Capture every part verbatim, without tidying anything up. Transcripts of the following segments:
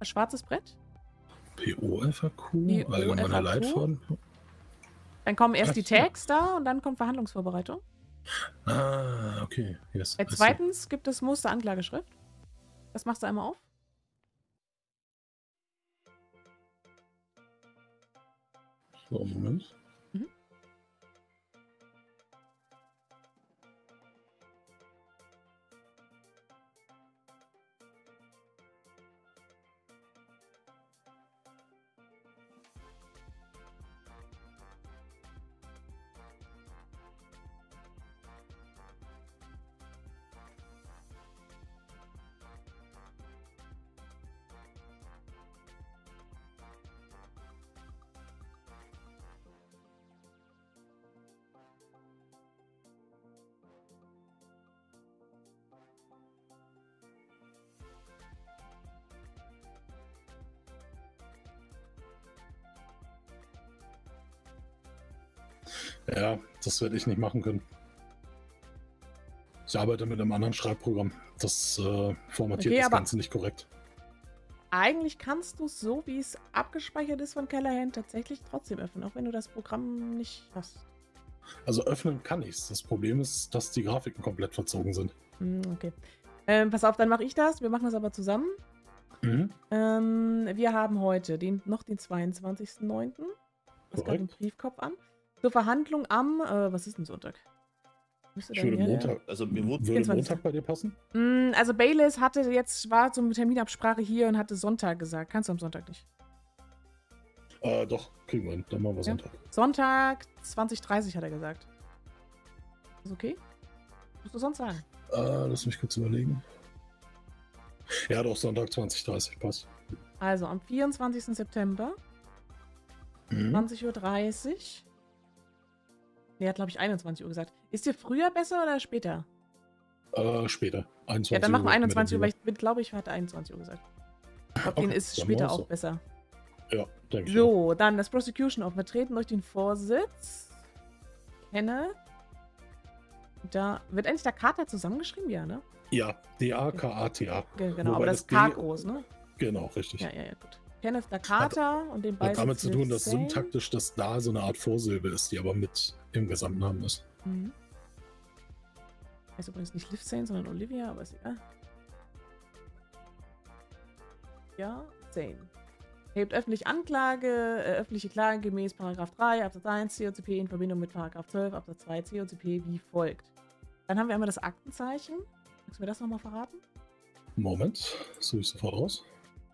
schwarzes Brett. P O F A Q, P O F A Q. allgemeiner Leitfaden. Dann kommen erst Ach, die ja. Tags da und dann kommt Verhandlungsvorbereitung. Ah, okay. Yes, Äh, zweitens gibt es Muster-Anklageschrift. Das machst du einmal auf. So, Moment. Mhm. Ja, das werde ich nicht machen können. Ich arbeite mit einem anderen Schreibprogramm. Das äh, formatiert Okay, das aber- Ganze nicht korrekt. Eigentlich kannst du es so, wie es abgespeichert ist von Callahan, tatsächlich trotzdem öffnen, auch wenn du das Programm nicht hast. Also öffnen kann ich's. Das Problem ist, dass die Grafiken komplett verzogen sind. Hm, okay. Ähm, pass auf, dann mache ich das. Wir machen das aber zusammen. Mhm. Ähm, wir haben heute den, noch den zweiundzwanzigsten neunten Das gerade den Korrekt. Briefkopf an. Zur Verhandlung am, äh, was ist denn Sonntag? Müsste Ich dann würde ja, Montag, Also mir wurde würde vierundzwanzigsten Montag bei dir passen? Ja. Mm, Also Bayless hatte jetzt, war zum Terminabsprache hier und hatte Sonntag gesagt. Kannst du am Sonntag nicht? Äh, doch, kriegen wir hin. Dann machen wir Ja. Sonntag. Sonntag zwanzig Uhr dreißig hat er gesagt. Ist okay? Musst du sonst sagen? Äh, lass mich kurz überlegen. Ja, doch, Sonntag zwanzig Uhr dreißig passt. Also am vierundzwanzigsten September, Mhm. zwanzig Uhr dreißig. Nee, er hat glaube ich einundzwanzig Uhr gesagt. Ist dir früher besser oder später? Äh, später. einundzwanzig Ja, dann machen wir Uhr wird mir einundzwanzig Uhr, dann weil ich glaube, ich hatte einundzwanzig Uhr gesagt. Ich glaube, Okay, den ist dann später machen wir's auch besser. lieber. Ja, denke ich. auch. So, dann das Prosecution of vertreten durch den Vorsitz. Kenne. Da wird eigentlich der Kater zusammengeschrieben, ja, ne? Ja, D A K A T A. Ge- Genau, Wobei aber das das K D- groß, ne? Genau, richtig. Ja, ja, ja, gut. Kenneth Dakata und den Hat Beisitz damit zu tun, dass Liv Zane. syntaktisch das da so eine Art Vorsilbe ist, die aber mit im Gesamtnamen ist. Mhm. Heißt übrigens nicht Liv Zane, sondern Olivia, aber ist egal. Ja, Zane. Hebt öffentlich Anklage, äh, öffentliche Klage gemäß Paragraph drei Absatz eins C O C P in Verbindung mit Paragraph zwölf Absatz zwei C O C P wie folgt. Dann haben wir einmal das Aktenzeichen. Kannst du mir das nochmal verraten? Moment, suche ich sofort raus.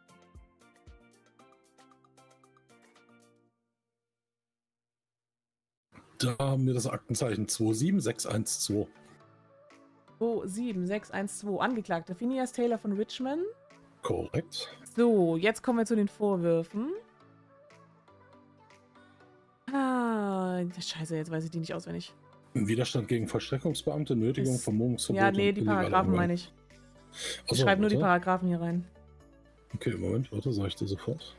Da haben wir das Aktenzeichen zwei sieben sechs eins zwei. zwei sieben sechs eins zwei Angeklagte Phineas Taylor von Richmond. Korrekt. So, jetzt kommen wir zu den Vorwürfen. Ah, scheiße, jetzt weiß ich die nicht auswendig. Widerstand gegen Vollstreckungsbeamte, Nötigung, Ist- Vermummungsverbot. Ja, nee, und die illegaler Paragraphen Umgang. meine ich. Ich Achso, schreibe nur die warte. Paragraphen hier rein. Okay, Moment, warte, sag ich dir sofort.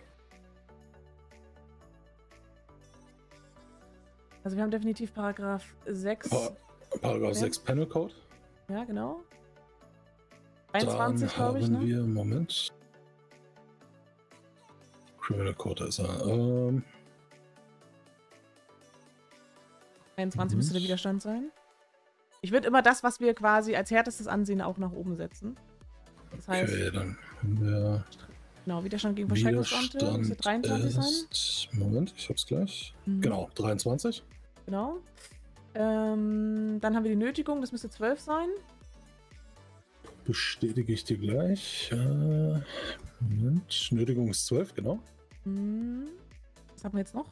Also wir haben definitiv Paragraph sechs. Pa Paragraph Okay. sechs Panel Code. Ja, genau. Dann einundzwanzig, glaube ich, haben ne? wir, Moment. Criminal Code ist er. Ähm, einundzwanzig Mhm. müsste der Widerstand sein. Ich würde immer das, was wir quasi als härtestes ansehen, auch nach oben setzen. Das heißt, okay, dann haben wir genau, Widerstand gegen Verschreckungsbeamte müsste Widerstand dreiundzwanzig sein. ist, Moment, ich hab's gleich. Mhm. Genau, dreiundzwanzig. Genau. Ähm, dann haben wir die Nötigung, das müsste zwölf sein. Bestätige ich dir gleich. Äh, Moment, Nötigung ist zwölf, genau. Hm. Was haben wir jetzt noch?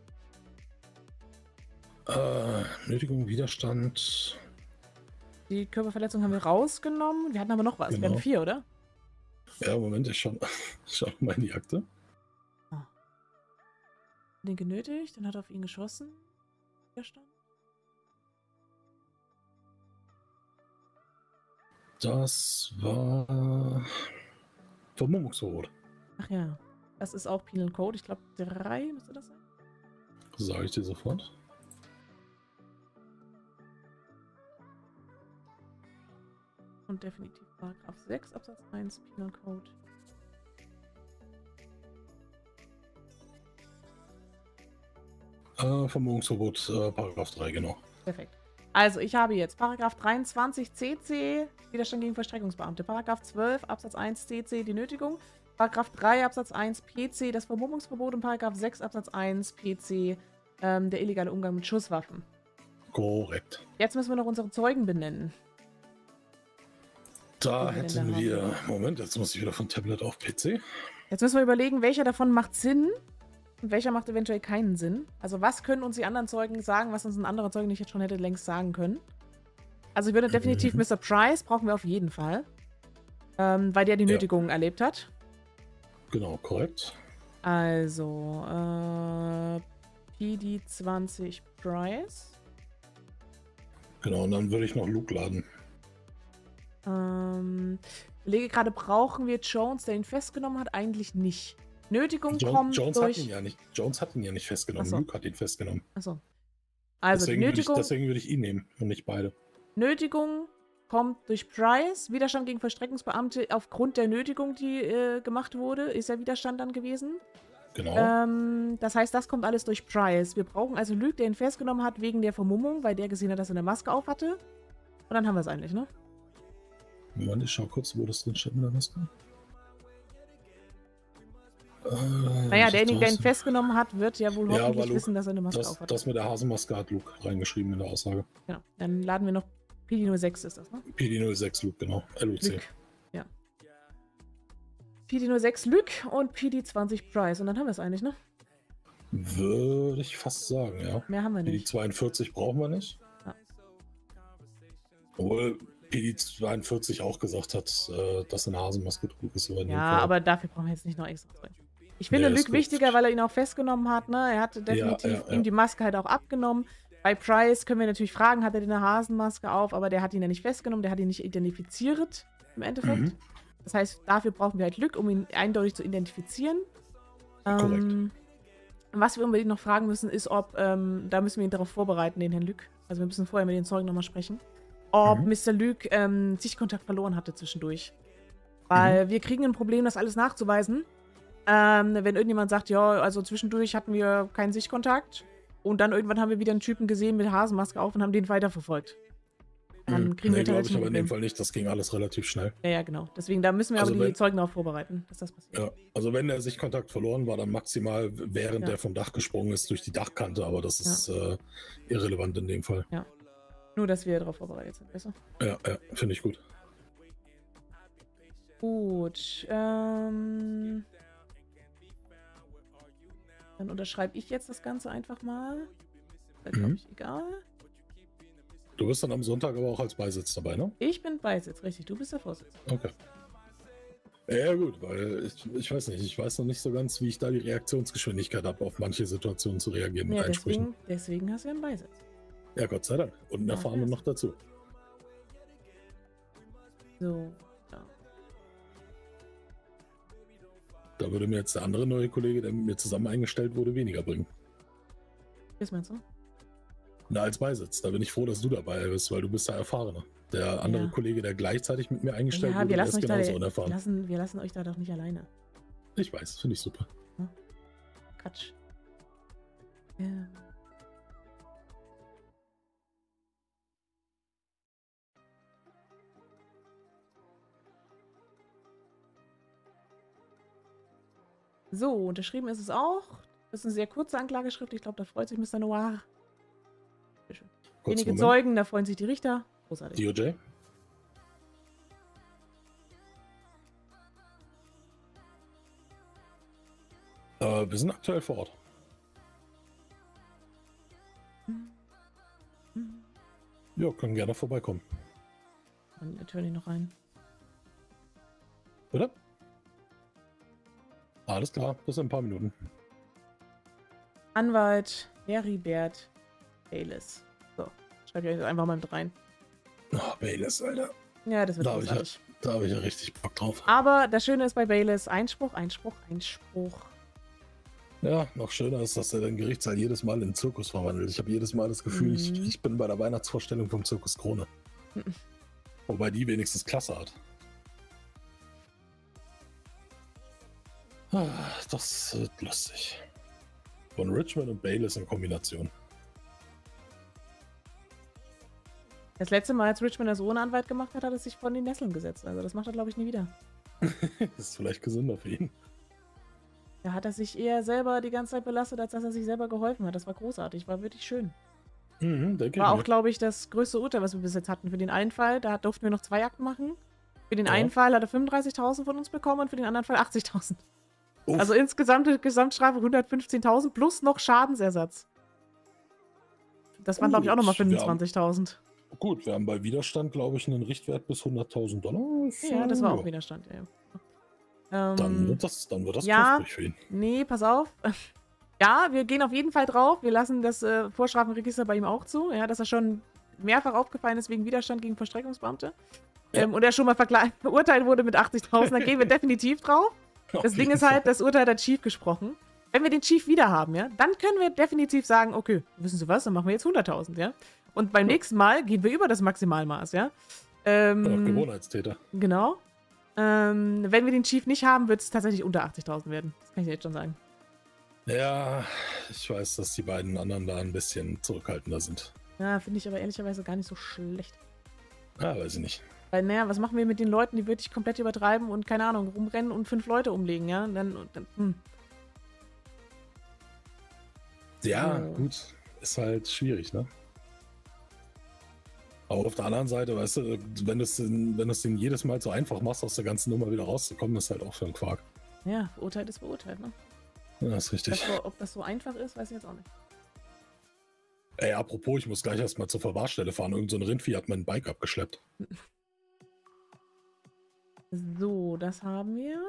Äh, Nötigung, Widerstand. Die Körperverletzung haben wir rausgenommen. Wir hatten aber noch was. Wir Genau. hatten vier, oder? Ja, Moment, ich schau, ich schau mal in die Akte. Den genötigt, dann hat er auf ihn geschossen. Widerstand. Das war Vermummungsverbot. Ach ja. Das ist auch Penal Code. Ich glaube, drei müsste das sein. Sage ich dir sofort. Und definitiv Paragraph sechs Absatz eins Penal Code. Äh, Vermummungsverbot, äh, Paragraph drei, genau. Perfekt. Also, ich habe jetzt Paragraph dreiundzwanzig C C, Widerstand gegen Vollstreckungsbeamte. Paragraph zwölf Absatz eins C C, die Nötigung. Paragraph drei Absatz eins P C, das Vermummungsverbot. Und Paragraph sechs Absatz eins P C, ähm, der illegale Umgang mit Schusswaffen. Korrekt. Jetzt müssen wir noch unsere Zeugen benennen. Da hätten wir... Moment, jetzt muss ich wieder von Tablet auf P C. Jetzt müssen wir überlegen, welcher davon macht Sinn und welcher macht eventuell keinen Sinn. Also was können uns die anderen Zeugen sagen, was uns ein anderer Zeuge nicht jetzt schon hätte längst sagen können. Also ich würde definitiv Mhm. Mister Price brauchen wir auf jeden Fall. Ähm, weil der die Ja. Nötigungen erlebt hat. Genau, korrekt. Also, äh, P D zwanzig Price. Genau, und dann würde ich noch Luke laden. Ähm, ich lege gerade, brauchen wir Jones, der ihn festgenommen hat? Eigentlich nicht. Nötigung Jo kommt Jones, durch... hat ihn ja nicht, Jones hat ihn ja nicht festgenommen, Ach so. Luke hat ihn festgenommen. Achso. Also, deswegen, die würde ich, Nötigung, deswegen würde ich ihn nehmen und nicht beide. Nötigung kommt durch Price. Widerstand gegen Vollstreckungsbeamte aufgrund der Nötigung, die äh, gemacht wurde, ist ja Widerstand dann gewesen. Genau. Ähm, das heißt, das kommt alles durch Price. Wir brauchen also Luke, der ihn festgenommen hat wegen der Vermummung, weil der gesehen hat, dass er eine Maske auf hatte. Und dann haben wir es eigentlich, ne? Moment, ich schau kurz, wo das drin steht mit der Maske. Äh, Naja, derjenige, der ihn festgenommen hat, wird ja wohl Ja, hoffentlich aber Luke, wissen, dass er eine Maske das, auf hat. das mit der Hasenmaske hat Luke reingeschrieben in der Aussage. Genau. Dann laden wir noch P D null sechs ist das, ne? P D null sechs Luke, genau. L O C. Luke. Ja. P D null sechs Luke und P D zwanzig Price. Und dann haben wir es eigentlich, ne? Würde ich fast sagen, ja. Mehr haben wir P D nicht. zweiundvierzig brauchen wir nicht. Ja. Obwohl P D zweiundvierzig auch gesagt hat, äh, dass eine Hasenmaske trug ist. Ja, aber dafür brauchen wir jetzt nicht noch extra Zeug. Ich finde Nee, ist Luke gut. wichtiger, weil er ihn auch festgenommen hat. Ne? Er hat definitiv ja, ja. ihm die Maske halt auch abgenommen. Bei Price können wir natürlich fragen, hat er denn eine Hasenmaske auf? Aber der hat ihn ja nicht festgenommen, der hat ihn nicht identifiziert im Endeffekt. Mhm. Das heißt, dafür brauchen wir halt Luke, um ihn eindeutig zu identifizieren. Korrekt. Ähm, was wir unbedingt noch fragen müssen, ist, ob, ähm, da müssen wir ihn darauf vorbereiten, den Herrn Luke. Also wir müssen vorher mit den Zeugen nochmal sprechen. Ob Mhm. Mister Luke ähm, Sichtkontakt verloren hatte zwischendurch. Weil Mhm. wir kriegen ein Problem, das alles nachzuweisen. Ähm, wenn irgendjemand sagt, ja, also zwischendurch hatten wir keinen Sichtkontakt und dann irgendwann haben wir wieder einen Typen gesehen mit Hasenmaske auf und haben den weiterverfolgt. Dann Mhm. kriegen nee, wir glaube tatsächlich ich ein aber in dem Problem. Fall nicht. Das ging alles relativ schnell. Ja, ja, genau. Deswegen, da müssen wir Also aber die wenn- Zeugen darauf vorbereiten, dass das passiert. Ja, also wenn der Sichtkontakt verloren war, dann maximal während Ja. der vom Dach gesprungen ist durch die Dachkante, aber das ist äh, irrelevant in dem Fall. Nur, dass wir darauf vorbereitet sind, weißt du? Ja, ja, finde ich gut. Gut, ähm... Dann unterschreibe ich jetzt das Ganze einfach mal. Das glaube Mhm. ich egal. Du bist dann am Sonntag aber auch als Beisitz dabei, ne? Ich bin Beisitz, richtig. Du bist der Vorsitzende. Okay. Ja gut, weil ich, ich weiß nicht, ich weiß noch nicht so ganz, wie ich da die Reaktionsgeschwindigkeit habe, auf manche Situationen zu reagieren mit Ja, Einsprüchen. deswegen, deswegen hast du ja einen Beisitz. Ja, Gott sei Dank. Und einen Ja, Erfahrenen yes. noch dazu. So, ja. Da würde mir jetzt der andere neue Kollege, der mit mir zusammen eingestellt wurde, weniger bringen. Was meinst du? Na, als Beisitz. Da bin ich froh, dass du dabei bist, weil du bist der Erfahrene. Der andere Ja. Kollege, der gleichzeitig mit mir eingestellt Ja, wurde, wir der lassen, ist euch da, genauso wir, unerfahren. lassen, wir lassen euch da doch nicht alleine. Ich weiß, finde ich super. Quatsch. Ja. So, unterschrieben ist es auch. Das ist eine sehr kurze Anklageschrift. Ich glaube, da freut sich Mister Noir. Kurz Wenige Moment. Zeugen, da freuen sich die Richter. Großartig. D O J? Äh, wir sind aktuell vor Ort. Ja, können gerne vorbeikommen. Und Attorney noch rein. Bitte? Alles klar, bis in ein paar Minuten. Anwalt Heribert Bayless. So, schreibe ich euch das einfach mal mit rein. Oh, Bayless, Alter. Ja, das wird Da habe ich, ja, großartig. da hab ich ja richtig Bock drauf. Aber das Schöne ist bei Bayless, Einspruch, Einspruch, Einspruch. Ja, noch schöner ist, dass er den Gerichtssaal jedes Mal in den Zirkus verwandelt. Ich habe jedes Mal das Gefühl, Mhm. ich, ich bin bei der Weihnachtsvorstellung vom Zirkus Krone. Mhm. Wobei die wenigstens Klasse hat. Ah, das wird lustig. Von Richmond und Bayless in Kombination. Das letzte Mal, als Richmond das ohne Anwalt gemacht hat, hat er sich von den Nesseln gesetzt. Also das macht er, glaube ich, nie wieder. Das ist vielleicht gesünder für ihn. Da hat er sich eher selber die ganze Zeit belastet, als dass er sich selber geholfen hat. Das war großartig, war wirklich schön. Mhm, denke War ich auch, mir. glaube ich, das größte Urteil, was wir bis jetzt hatten. Für den einen Fall, da durften wir noch zwei Akten machen. Für den Ja. einen Fall hat er fünfunddreißigtausend von uns bekommen und für den anderen Fall achtzigtausend. Uff. Also insgesamt Gesamtstrafe hundertfünfzehntausend plus noch Schadensersatz. Das waren, glaube ich, auch nochmal Gut, wir haben- fünfundzwanzigtausend. Gut, wir haben bei Widerstand, glaube ich, einen Richtwert bis hunderttausend Dollar. Ja, das war auch Ja. Widerstand, ja. ja. Dann Ähm, wird das, dann wird das ja. kräftig für ihn. Nee, pass auf. Ja, wir gehen auf jeden Fall drauf. Wir lassen das äh, Vorstrafenregister bei ihm auch zu. Ja, dass er schon mehrfach aufgefallen ist wegen Widerstand gegen Vollstreckungsbeamte. Ja. Ähm, und er schon mal verkle- verurteilt wurde mit achtzigtausend. Dann gehen wir definitiv drauf. Das Auf Ding jeden ist halt, Fall. das Urteil hat der Chief gesprochen. Wenn wir den Chief wieder haben, ja, dann können wir definitiv sagen, okay, wissen Sie was, dann machen wir jetzt hunderttausend, ja. Und beim Ja. nächsten Mal gehen wir über das Maximalmaß, ja. Ja, Ähm, Gewohnheitstäter. genau. Ähm, wenn wir den Chief nicht haben, wird es tatsächlich unter achtzigtausend werden. Das kann ich dir jetzt schon sagen. Ja, ich weiß, dass die beiden anderen da ein bisschen zurückhaltender sind. Ja, finde ich aber ehrlicherweise gar nicht so schlecht. Ah, weiß ich nicht. Weil, naja, was machen wir mit den Leuten, die wirklich komplett übertreiben und, keine Ahnung, rumrennen und fünf Leute umlegen, ja? Und dann, und dann hm. Ja, So. gut. Ist halt schwierig, ne? Aber auf der anderen Seite, weißt du, wenn du es wenn du es denen jedes Mal so einfach machst, aus der ganzen Nummer wieder rauszukommen, ist halt auch für ein Quark. Ja, verurteilt ist verurteilt, ne? Ja, das ist richtig. Das, ob das so einfach ist, weiß ich jetzt auch nicht. Ey, apropos, ich muss gleich erstmal zur Verwahrstelle fahren. Irgend so ein Rindvieh hat mein Bike abgeschleppt. So, das haben wir.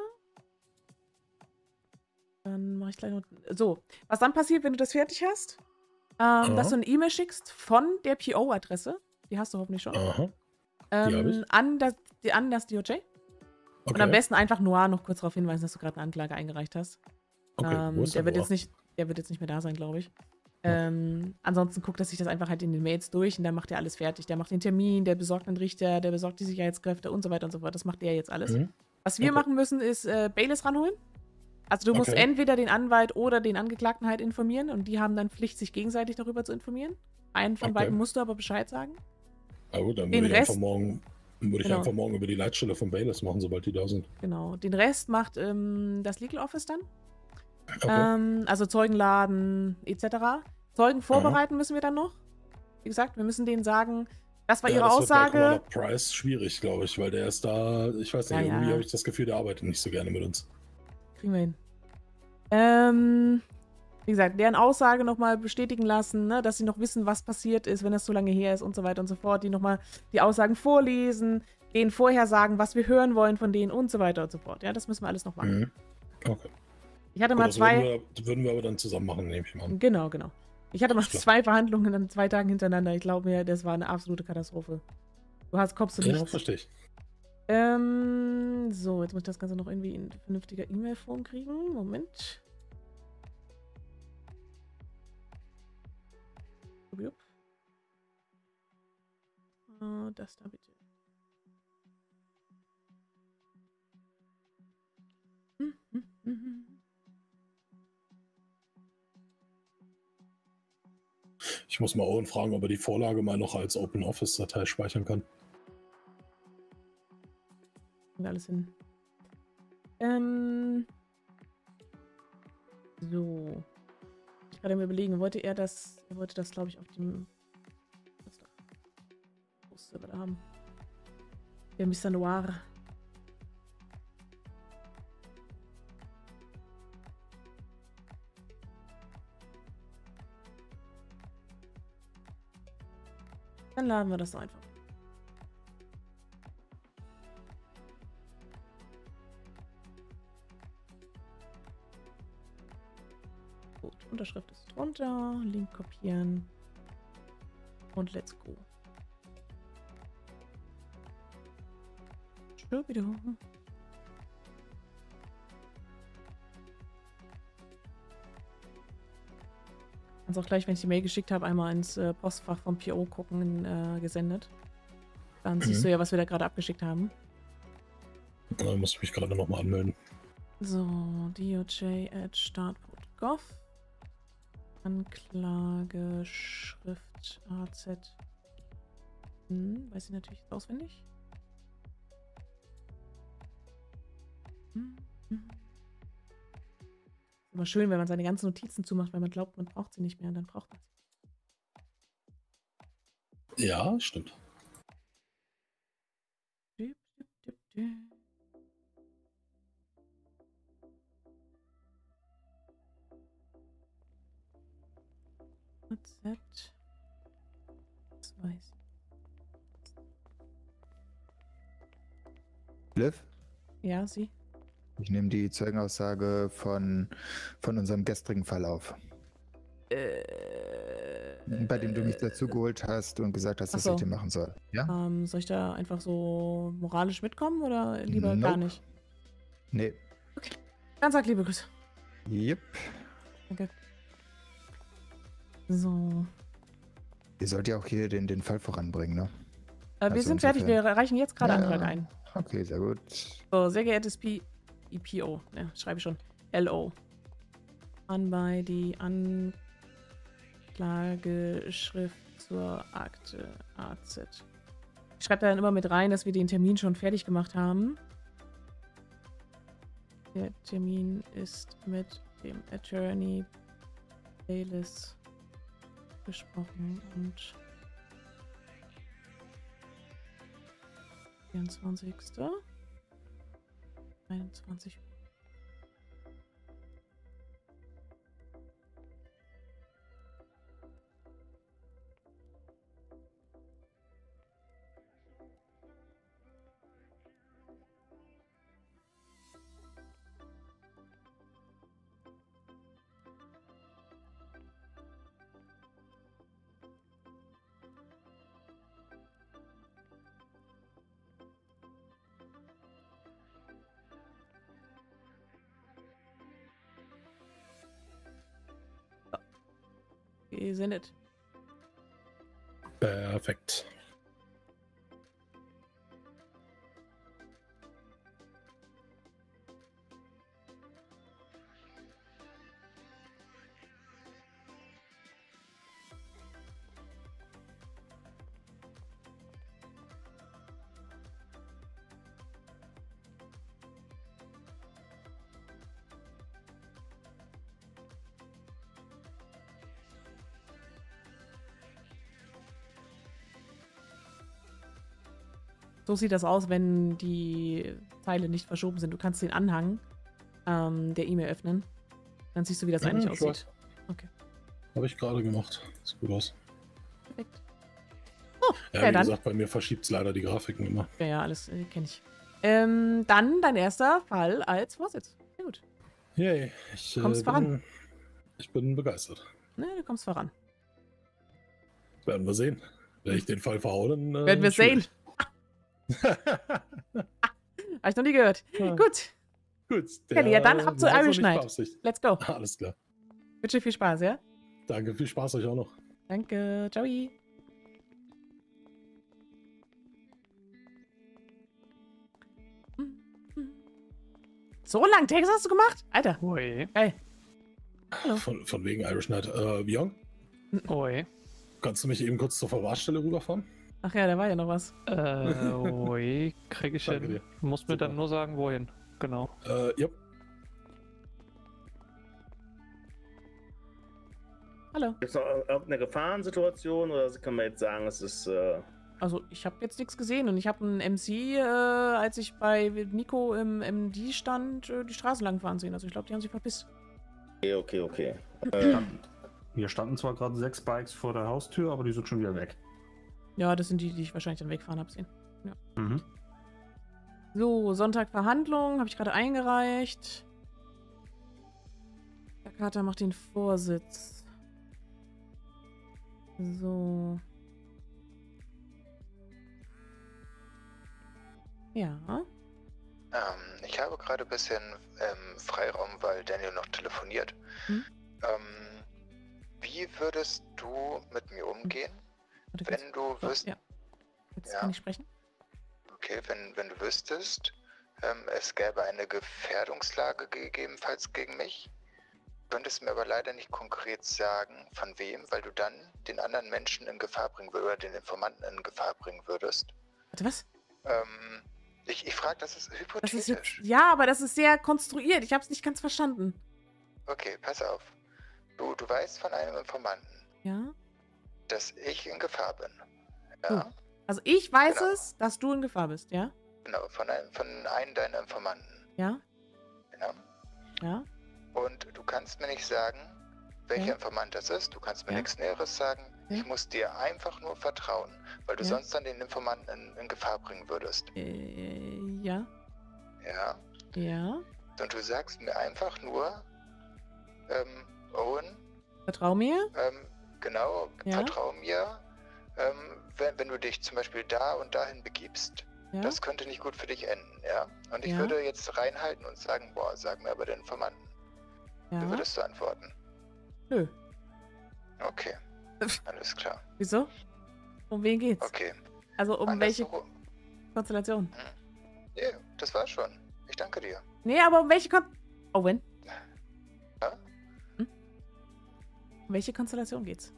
Dann mache ich gleich noch... So, was dann passiert, wenn du das fertig hast, ähm, dass du eine E-Mail schickst von der P O-Adresse, die hast du hoffentlich schon, Aha. ähm, hab ich. an, das, die, an das D O J. Okay. Und am besten einfach Noir noch kurz darauf hinweisen, dass du gerade eine Anklage eingereicht hast. Okay, ähm, wo ist der, der wird Noir? jetzt nicht, der wird jetzt nicht mehr da sein, glaube ich. Ähm, ansonsten guckt er sich das einfach halt in den Mails durch und dann macht er alles fertig. Der macht den Termin, der besorgt den Richter, der besorgt die Sicherheitskräfte und so weiter und so fort. Das macht der jetzt alles. Mhm. Was wir Okay. machen müssen, ist äh, Bayless ranholen. Also du musst Okay. entweder den Anwalt oder den Angeklagten halt informieren und die haben dann Pflicht, sich gegenseitig darüber zu informieren. Einen von Okay. beiden musst du aber Bescheid sagen. Na gut, dann Den würde ich Rest- einfach morgen, würde ich Genau. einfach morgen über die Leitstelle von Bayless machen, sobald die da sind. Genau. Den Rest macht ähm, das Legal Office dann. Okay. Ähm, also Zeugenladen et cetera. Zeugen vorbereiten müssen wir dann noch. Wie gesagt, wir müssen denen sagen, das war Ja, ihre das wird bei Aussage. Commander Price schwierig, glaube ich, weil der ist da, ich weiß nicht, Ja, irgendwie ja. habe ich das Gefühl, der arbeitet nicht so gerne mit uns. Kriegen wir hin. Ähm, wie gesagt, deren Aussage nochmal bestätigen lassen, ne, dass sie noch wissen, was passiert ist, wenn das so lange her ist und so weiter und so fort. Die nochmal die Aussagen vorlesen, denen vorher sagen, was wir hören wollen von denen und so weiter und so fort. Ja, das müssen wir alles noch machen. Mhm. Okay. Ich hatte Gut, mal das zwei. würden wir, würden wir aber dann zusammen machen, nehme ich mal an. Genau, genau. Ich hatte mal Alles klar. zwei Verhandlungen an zwei Tagen hintereinander. Ich glaube mir, das war eine absolute Katastrophe. Du hast kommst du Ja, nicht. verstehe ich. Ähm, so, jetzt muss ich das Ganze noch irgendwie in vernünftiger E-Mail-Form kriegen. Moment. Jupp. Äh, das da bitte. Hm, hm, hm, hm. Ich muss mal Owen fragen, ob er die Vorlage mal noch als Open Office Datei speichern kann. Kriegen wir alles hin. Ähm. So. Ich gerade mir überlegen, wollte er das. Er wollte das, glaube ich, auf dem. Was da? Was wir da haben. Der Mister Noir. Dann laden wir das doch einfach. Gut, Unterschrift ist drunter, Link kopieren und let's go. Schubidu. Kannst auch gleich, wenn ich die Mail geschickt habe, einmal ins äh, Postfach vom P O gucken, äh, gesendet. Dann siehst Mhm. du ja, was wir da gerade abgeschickt haben. Da muss ich mich gerade nochmal anmelden. So, D O J at start punkt gov. Anklage, Schrift, A Z. Hm, weiß ich natürlich jetzt auswendig. Hm, hm. Ist immer schön, wenn man seine ganzen Notizen zumacht, weil man glaubt, man braucht sie nicht mehr und dann braucht man sie. Ja, stimmt. Düp, düp, düp, düp. A Z. Das weiß ich. Liv, Ja, sie. ich nehme die Zeugenaussage von, von unserem gestrigen Fall auf, Äh, bei dem du mich dazu geholt hast und gesagt hast, Ach dass so. ich den machen soll. Ja? Ähm, soll ich da einfach so moralisch mitkommen oder lieber Nope. gar nicht? Nee. Ganz arg liebe Grüße. Yep. Danke. So. Ihr sollt ja auch hier den, den Fall voranbringen, ne? Äh, wir Also sind fertig, wir insofern- reichen jetzt gerade Ja, Antrag ja. ein. Okay, sehr gut. So, sehr geehrtes P I P O, ne, schreibe ich schon. L O. Anbei die Anklageschrift zur Akte A Z. Ich schreibe da dann immer mit rein, dass wir den Termin schon fertig gemacht haben. Der Termin ist mit dem Attorney Bayless besprochen und vierundzwanzigster einundzwanzig Uhr. Gesendet. Perfekt. So sieht das aus, wenn die Zeile nicht verschoben sind. Du kannst den Anhang ähm, der E-Mail öffnen. Dann siehst du, wie das Ja, eigentlich ich aussieht. weiß. Okay, Habe ich gerade gemacht. Sieht gut aus. perfekt. Oh, Ja, ja, wie dann. gesagt, bei mir verschiebt es leider die Grafiken immer. Ja, ja, alles äh, kenne ich. Ähm, dann dein erster Fall als Vorsitz. Sehr gut. Yay, ich, Du kommst äh, voran. bin, ich bin begeistert. Ne, du kommst voran. Werden wir sehen. Wenn ich den Fall verhaue, dann. Äh, Werden wir sehen. schwierig. Habe ich noch nie gehört. Ja. Gut, Gut. Kelly, ja, dann ab zu war so Irish nicht Night. beabsichtigt. let's go. Alles klar. Wünsche dir viel Spaß, ja? Danke, viel Spaß euch auch noch. Danke, ciao. So lang Text hast du gemacht? Alter, Ui, geil. Hallo. Von, von wegen Irish Night. Äh, Björn, ui, kannst du mich eben kurz zur Verwahrstelle rüberfahren? Ach ja, da war ja noch was. äh, ui, krieg ich Danke hin. dir. Du musst mir Super. dann nur sagen, wohin. Genau. Äh, ja. Hallo. Gibt es noch irgendeine Gefahrensituation oder kann man jetzt sagen, es ist. Äh, Also, ich habe jetzt nichts gesehen und ich habe einen M C, äh, als ich bei Nico im M D stand, äh, die Straße lang fahren sehen. Also, ich glaube, die haben sich verpisst. okay, okay, okay. Äh, Hier standen zwar gerade sechs Bikes vor der Haustür, aber die sind schon wieder weg. Ja, das sind die, die ich wahrscheinlich dann wegfahren habe sehen. Mhm. So, Sonntag Verhandlung, habe ich gerade eingereicht. Der Kater macht den Vorsitz. So. Ja. Ähm, ich habe gerade ein bisschen ähm, Freiraum, weil Daniel noch telefoniert. Hm? Ähm, wie würdest du mit mir umgehen, Warte kurz. wenn du So, wüsst, ja. Jetzt Ja. kann ich sprechen. okay, wenn, wenn du wüsstest, ähm, es gäbe eine Gefährdungslage gegebenenfalls gegen mich könntest mir aber leider nicht konkret sagen, von wem, weil du dann den anderen Menschen in Gefahr bringen würdest oder den Informanten in Gefahr bringen würdest. Warte, was? Ähm, ich ich frage, das ist Das hypothetisch. ist jetzt, ja, aber das ist sehr konstruiert. Ich habe es nicht ganz verstanden. Okay, pass auf. Du, du weißt von einem Informanten, Ja? dass ich in Gefahr bin. Ja, Oh. Also ich weiß Genau. es, dass du in Gefahr bist, ja? genau, von einem, von einem deiner Informanten. Ja? Genau. Ja? Und du kannst mir nicht sagen, welcher Ja. Informant das ist. Du kannst mir Ja. nichts Näheres sagen. Ja. Ich muss dir einfach nur vertrauen, weil du Ja. sonst dann den Informanten in, in Gefahr bringen würdest. Äh, ja? Ja. Ja? Und du sagst mir einfach nur, ähm, Owen, Vertrau mir? ähm, genau, Ja. vertrau mir, ähm, wenn, wenn du dich zum Beispiel da und dahin begibst, Ja? das könnte nicht gut für dich enden, ja? Und ich Ja. würde jetzt reinhalten und sagen, boah, sag mir aber den Informanten. Wie Ja? würdest du antworten? Nö. Okay, alles klar. Wieso? Um wen geht's? Okay. Also um welche Andersrum. Konstellation? Nee, das war's schon. Ich danke dir. Nee, aber um welche Kon... Owen? Ja? Hm? Um welche Konstellation geht's?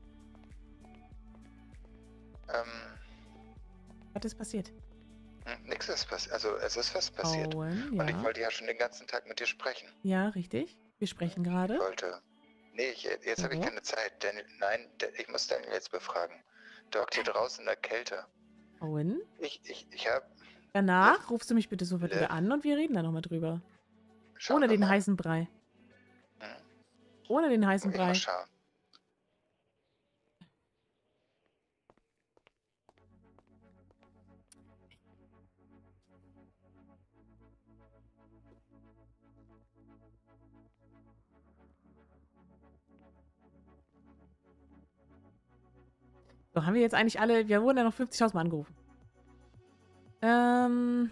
Ähm, Was ist passiert? hm, nix ist passiert. Also, es ist was passiert. Owen, Und ich ja. wollte ja schon den ganzen Tag mit dir sprechen. Ja, richtig. Wir sprechen Ich gerade. wollte. Nee, ich, jetzt habe ich Ja. keine Zeit. Daniel, nein, der- ich muss Daniel jetzt befragen. Der hockt hier draußen in der Kälte. Owen? Ich, ich, ich hab. Danach rufst du mich bitte sofort Liv. wieder an und wir reden da nochmal drüber. Schauen Ohne wir den mal. heißen Brei. Hm. Ohne den heißen Ich mal Brei. schauen. So, haben wir jetzt eigentlich alle... Wir wurden ja noch fünfzigtausend Mal angerufen. Ähm...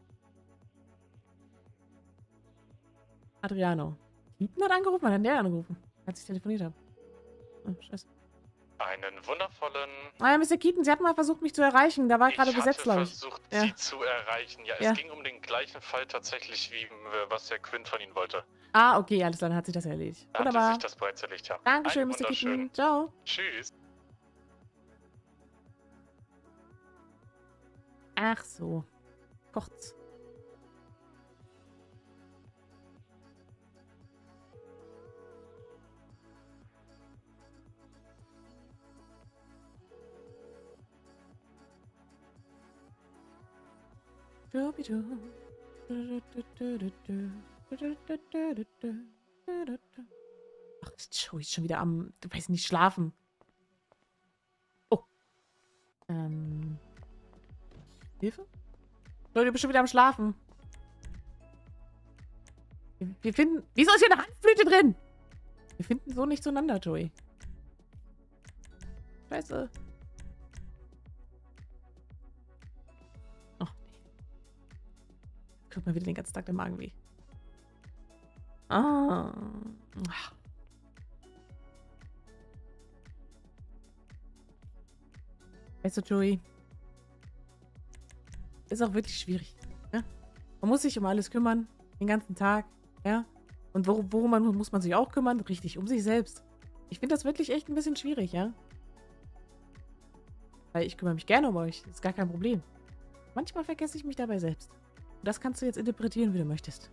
Adriano. Keaton hat angerufen? Wann hat der angerufen? Als ich telefoniert habe. Oh, scheiße. Einen wundervollen. Ah ja, Mister Keaton, Sie hatten mal versucht, mich zu erreichen. Da war gerade ich besetzt, hatte glaube ich. versucht, Ja. Sie zu erreichen. Ja, es Ja. ging um den gleichen Fall tatsächlich, wie äh, was Herr Quinn von Ihnen wollte. Ah, okay, alles klar, dann hat sich das erledigt. Da hatte Wunderbar. sich das bereits erledigt, ja. Dankeschön, Einen Mister wunderschönen- Keaton. Ciao. Tschüss. Ach so. Kocht's. Dubidu. Ach, ist Joey ist schon wieder am, du weißt nicht, schlafen. Oh. Ähm. Hilfe? Leute, du bist schon wieder am Schlafen. Wir, wir finden. Wieso ist hier eine Handflöte drin? Wir finden so nicht zueinander, Joey. Scheiße. Oh, nee. Kriegt man wieder den ganzen Tag der Magen weh. Ah. Ach. Weißt du, Joey, ist auch wirklich schwierig. Ja? Man muss sich um alles kümmern, den ganzen Tag, ja. Und worum, worum man, muss man sich auch kümmern? Richtig, um sich selbst. Ich finde das wirklich echt ein bisschen schwierig, ja. Weil ich kümmere mich gerne um euch, ist gar kein Problem. Manchmal vergesse ich mich dabei selbst. Und das kannst du jetzt interpretieren, wie du möchtest.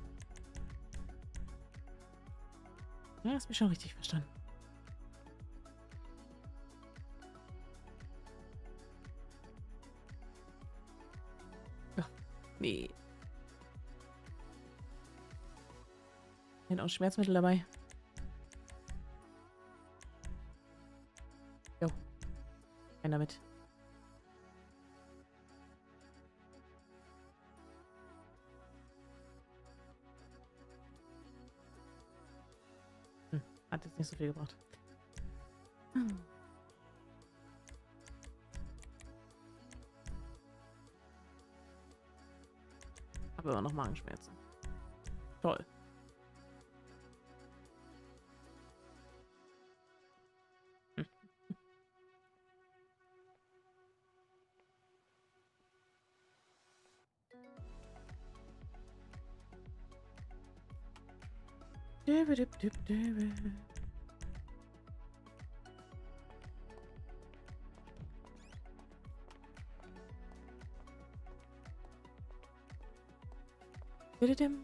Ja, hast mich schon richtig verstanden. Ja, nee. Sind auch Schmerzmittel dabei. Jo. Rein damit. Hm, hat jetzt nicht so viel gebracht. Hm. Habe aber noch Magenschmerzen. Toll. Hm. Dibbe, dibbe, dibbe, dibbe. Dididim.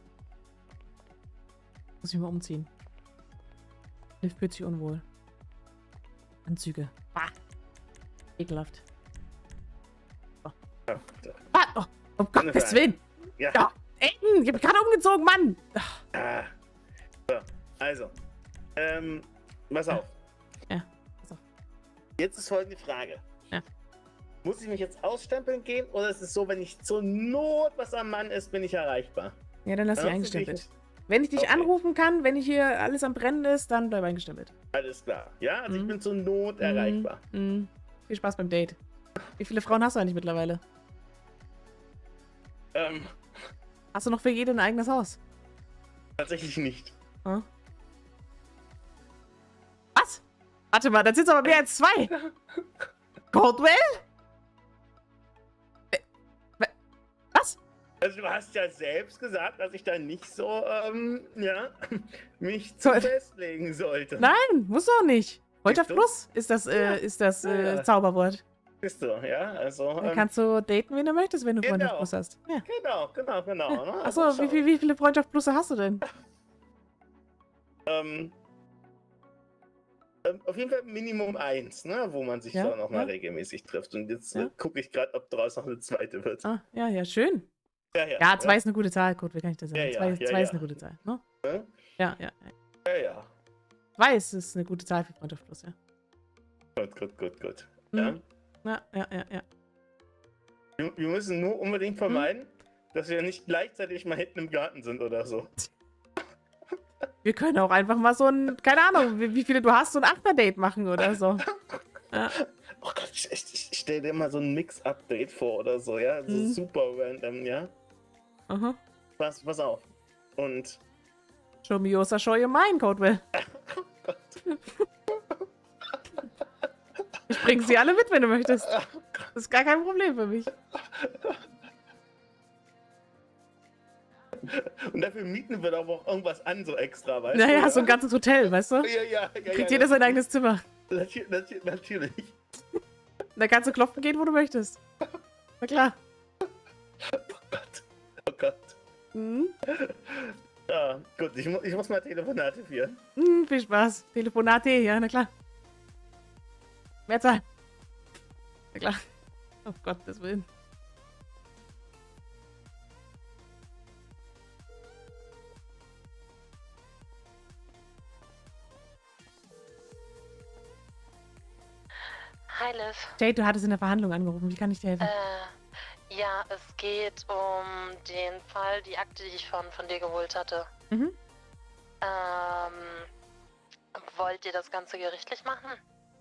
Muss ich mal umziehen. Liv fühlt sich unwohl. Anzüge. Bah. Ekelhaft. Oh. Ja, Ah, oh, um Gottes Willen. Ja. Ja. Ey, ich hab mich gerade umgezogen, Mann. Ach. Ah. So, also. Ähm, pass auf. Ja, pass auf. Jetzt ist folgende Frage. Ja. Muss ich mich jetzt ausstempeln gehen oder ist es so, wenn ich zur Not was am Mann ist, bin ich erreichbar? Ja, dann lass dich Dann eingestempelt. hast du Wenn ich dich Okay. anrufen kann, wenn ich hier alles am Brennen ist, dann bleib eingestempelt. dich- Alles klar. Ja, also Mhm. ich bin zur Not erreichbar. Mhm. Viel Spaß beim Date. Wie viele Frauen hast du eigentlich mittlerweile? Ähm, Hast du noch für jede ein eigenes Haus? tatsächlich nicht. Hm? Was? Warte mal, das sind aber mehr als zwei. Codwell? Äh, wa- Was? Also du hast ja selbst gesagt, dass ich da nicht so, ähm, ja, mich zu Soll- festlegen sollte. Nein, muss doch nicht. Freundschaft Siehst du? Plus ist das, äh, Ja. ist das Ja, äh, ja. Zauberwort. Bist du, ja, also, Dann ähm, kannst du daten, wen du möchtest, wenn du Genau. Freundschaft Plus hast. Ja. genau, genau, genau. Ne? Achso, Also, wie, schau. viel, wie viele Freundschaft Plusse hast du denn? Ähm, ähm, auf jeden Fall Minimum eins, ne, wo man sich Ja, da nochmal ja. regelmäßig trifft. Und jetzt Ja. äh, gucke ich gerade, ob daraus noch eine zweite wird. Ah, ja, ja, schön. Ja, ja. Ja, zwei ist eine gute Zahl. Gut, wie kann ich das sagen? Ja, ja, zwei ja, zwei ist ja. eine gute Zahl. Ne? Ja, Ja, ja, ja. ja, ja. Zwei ist, ist eine gute Zahl für Freundschaft Plus, ja. Gut, gut, gut, gut. Mhm. Ja. Ja, ja, ja, ja. Wir, wir müssen nur unbedingt Hm? vermeiden, dass wir nicht gleichzeitig mal hinten im Garten sind oder so. Wir können auch einfach mal so ein, keine Ahnung, wie, wie viele du hast, so ein Achter-Date machen oder so. Ja. Oh Gott, ich, ich, ich stell dir mal so ein Mix-Update vor oder so, ja? So Mhm. super random, ja? Aha. Pass, pass auf. Und. Show me yours, show you mine, Codewell. Oh Gott. Ich bringe sie alle mit, wenn du möchtest. Das ist gar kein Problem für mich. Und dafür mieten wir doch auch irgendwas an, so extra, weißt du? Naja, ja? so ein ganzes Hotel, weißt du? Ja, ja, ja. Kriegt ja, jeder sein eigenes Zimmer. Natürlich, natürlich, natürlich. Da kannst du klopfen gehen, wo du möchtest. Na klar. Oh Gott. Oh Gott. Mhm. Ja, gut, ich, mu ich muss mal Telefonate führen. Mhm, viel Spaß. Telefonate, ja, na klar. Mehrzahl. Na klar. Oh Gottes Willen. Hi Liv. Jade, du hattest in der Verhandlung angerufen. Wie kann ich dir helfen? Äh, ja, es geht um den Fall, die Akte, die ich von, von dir geholt hatte. Mhm. Ähm, wollt ihr das Ganze gerichtlich machen?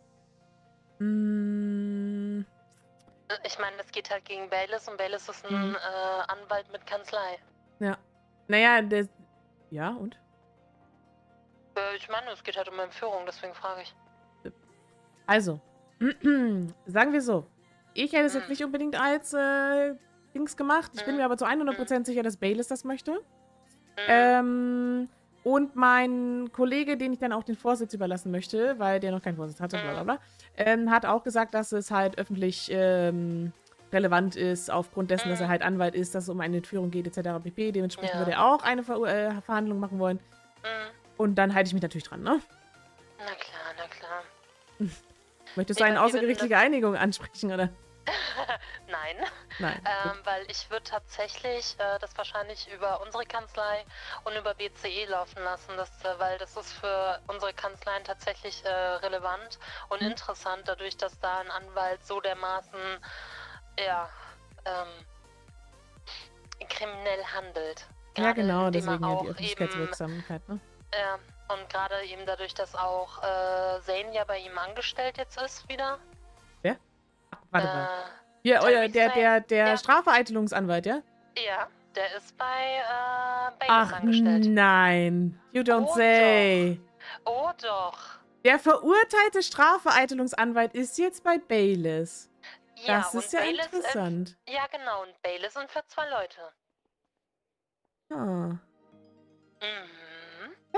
Mm, Ich meine, es geht halt gegen Bayless und Bayless ist ein Mhm. äh, Anwalt mit Kanzlei. ja. Naja, der. Ja, und? Äh, ich meine, es geht halt um Entführung, deswegen frage ich. Also, sagen wir so. Ich hätte es jetzt Mhm. nicht unbedingt als äh, Dings gemacht. Ich bin Mhm. mir aber zu hundert Prozent sicher, dass Bayless das möchte. Mhm. Ähm, und mein Kollege, den ich dann auch den Vorsitz überlassen möchte, weil der noch keinen Vorsitz hatte, bla bla bla, ähm, hat auch gesagt, dass es halt öffentlich ähm, relevant ist, aufgrund dessen, dass er Mhm. halt Anwalt ist, dass es um eine Entführung geht, et cetera pp. Dementsprechend Ja. würde er auch eine Ver äh, Verhandlung machen wollen. Mhm. Und dann halte ich mich natürlich dran, ne? Na klar, na klar. Möchtest du Nee, eine weil wir würden außergerichtliche Einigung ansprechen, oder? Nein. Nein. Ähm, weil ich würde tatsächlich äh, das wahrscheinlich über unsere Kanzlei und über B C E laufen lassen, das, äh, weil das ist für unsere Kanzleien tatsächlich äh, relevant und Mhm. interessant, dadurch, dass da ein Anwalt so dermaßen, ja, ähm, kriminell handelt. Ja, Gerade genau, indem er deswegen ja auch die Öffentlichkeitswirksamkeit, ne? Ja, und gerade eben dadurch, dass auch äh, Zane ja bei ihm angestellt jetzt ist wieder. Warte mal. Äh, Hier, euer, Terry der, der, der ja. Strafvereitelungsanwalt, ja? ja, der ist bei äh, Bayless Ach angestellt. nein. You don't Oh, say. Oh doch. Der verurteilte Strafvereitelungsanwalt ist jetzt bei Bayless. Ja, Das und ist ja Bayless, interessant. Äh, ja, genau. Und Bayless sind für zwei Leute. Ah. Mhm.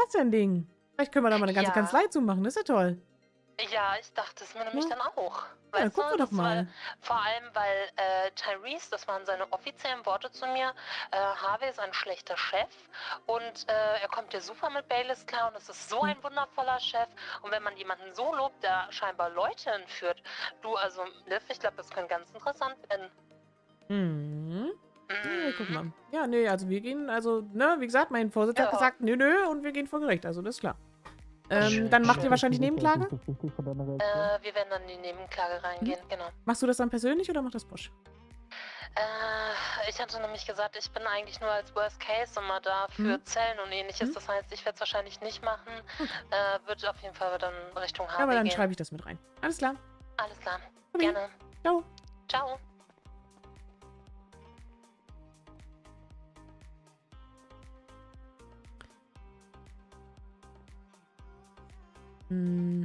ist ja ein Ding. Vielleicht können wir da mal eine ganze Ja. Kanzlei zumachen, das ist ja toll. Ja, ich dachte es mir nämlich Ja. dann auch. Ja, dann Weißt gucken wir du, doch das war- mal. Vor allem, weil äh, Tyrese, das waren seine offiziellen Worte zu mir, äh, Harvey ist ein schlechter Chef und äh, er kommt dir super mit Bayless klar und es ist so ein wundervoller Chef. Und wenn man jemanden so lobt, der scheinbar Leute entführt, du, also Liv, ich glaube, das könnte ganz interessant werden. Mhm. Ja, Mhm. guck mal. Ja, nee, also wir gehen, also, ne, wie gesagt, mein Vorsitzender hat Ja. gesagt, nö, nö, und wir gehen vor Gericht, also das ist klar. Ähm, Schön, dann macht ihr schön. wahrscheinlich Nebenklage? Äh, wir werden dann in die Nebenklage reingehen, genau. Machst du das dann persönlich oder macht das Bosch? Äh, ich hatte nämlich gesagt, ich bin eigentlich nur als Worst Case immer da für Mhm. Zellen und ähnliches. Mhm. Das heißt, ich werde es wahrscheinlich nicht machen. Äh, wird auf jeden Fall dann Richtung Ja, aber Harvey dann gehen. schreibe ich das mit rein. Alles klar. Alles klar. Okay. Gerne. Ciao. Ciao. Hm.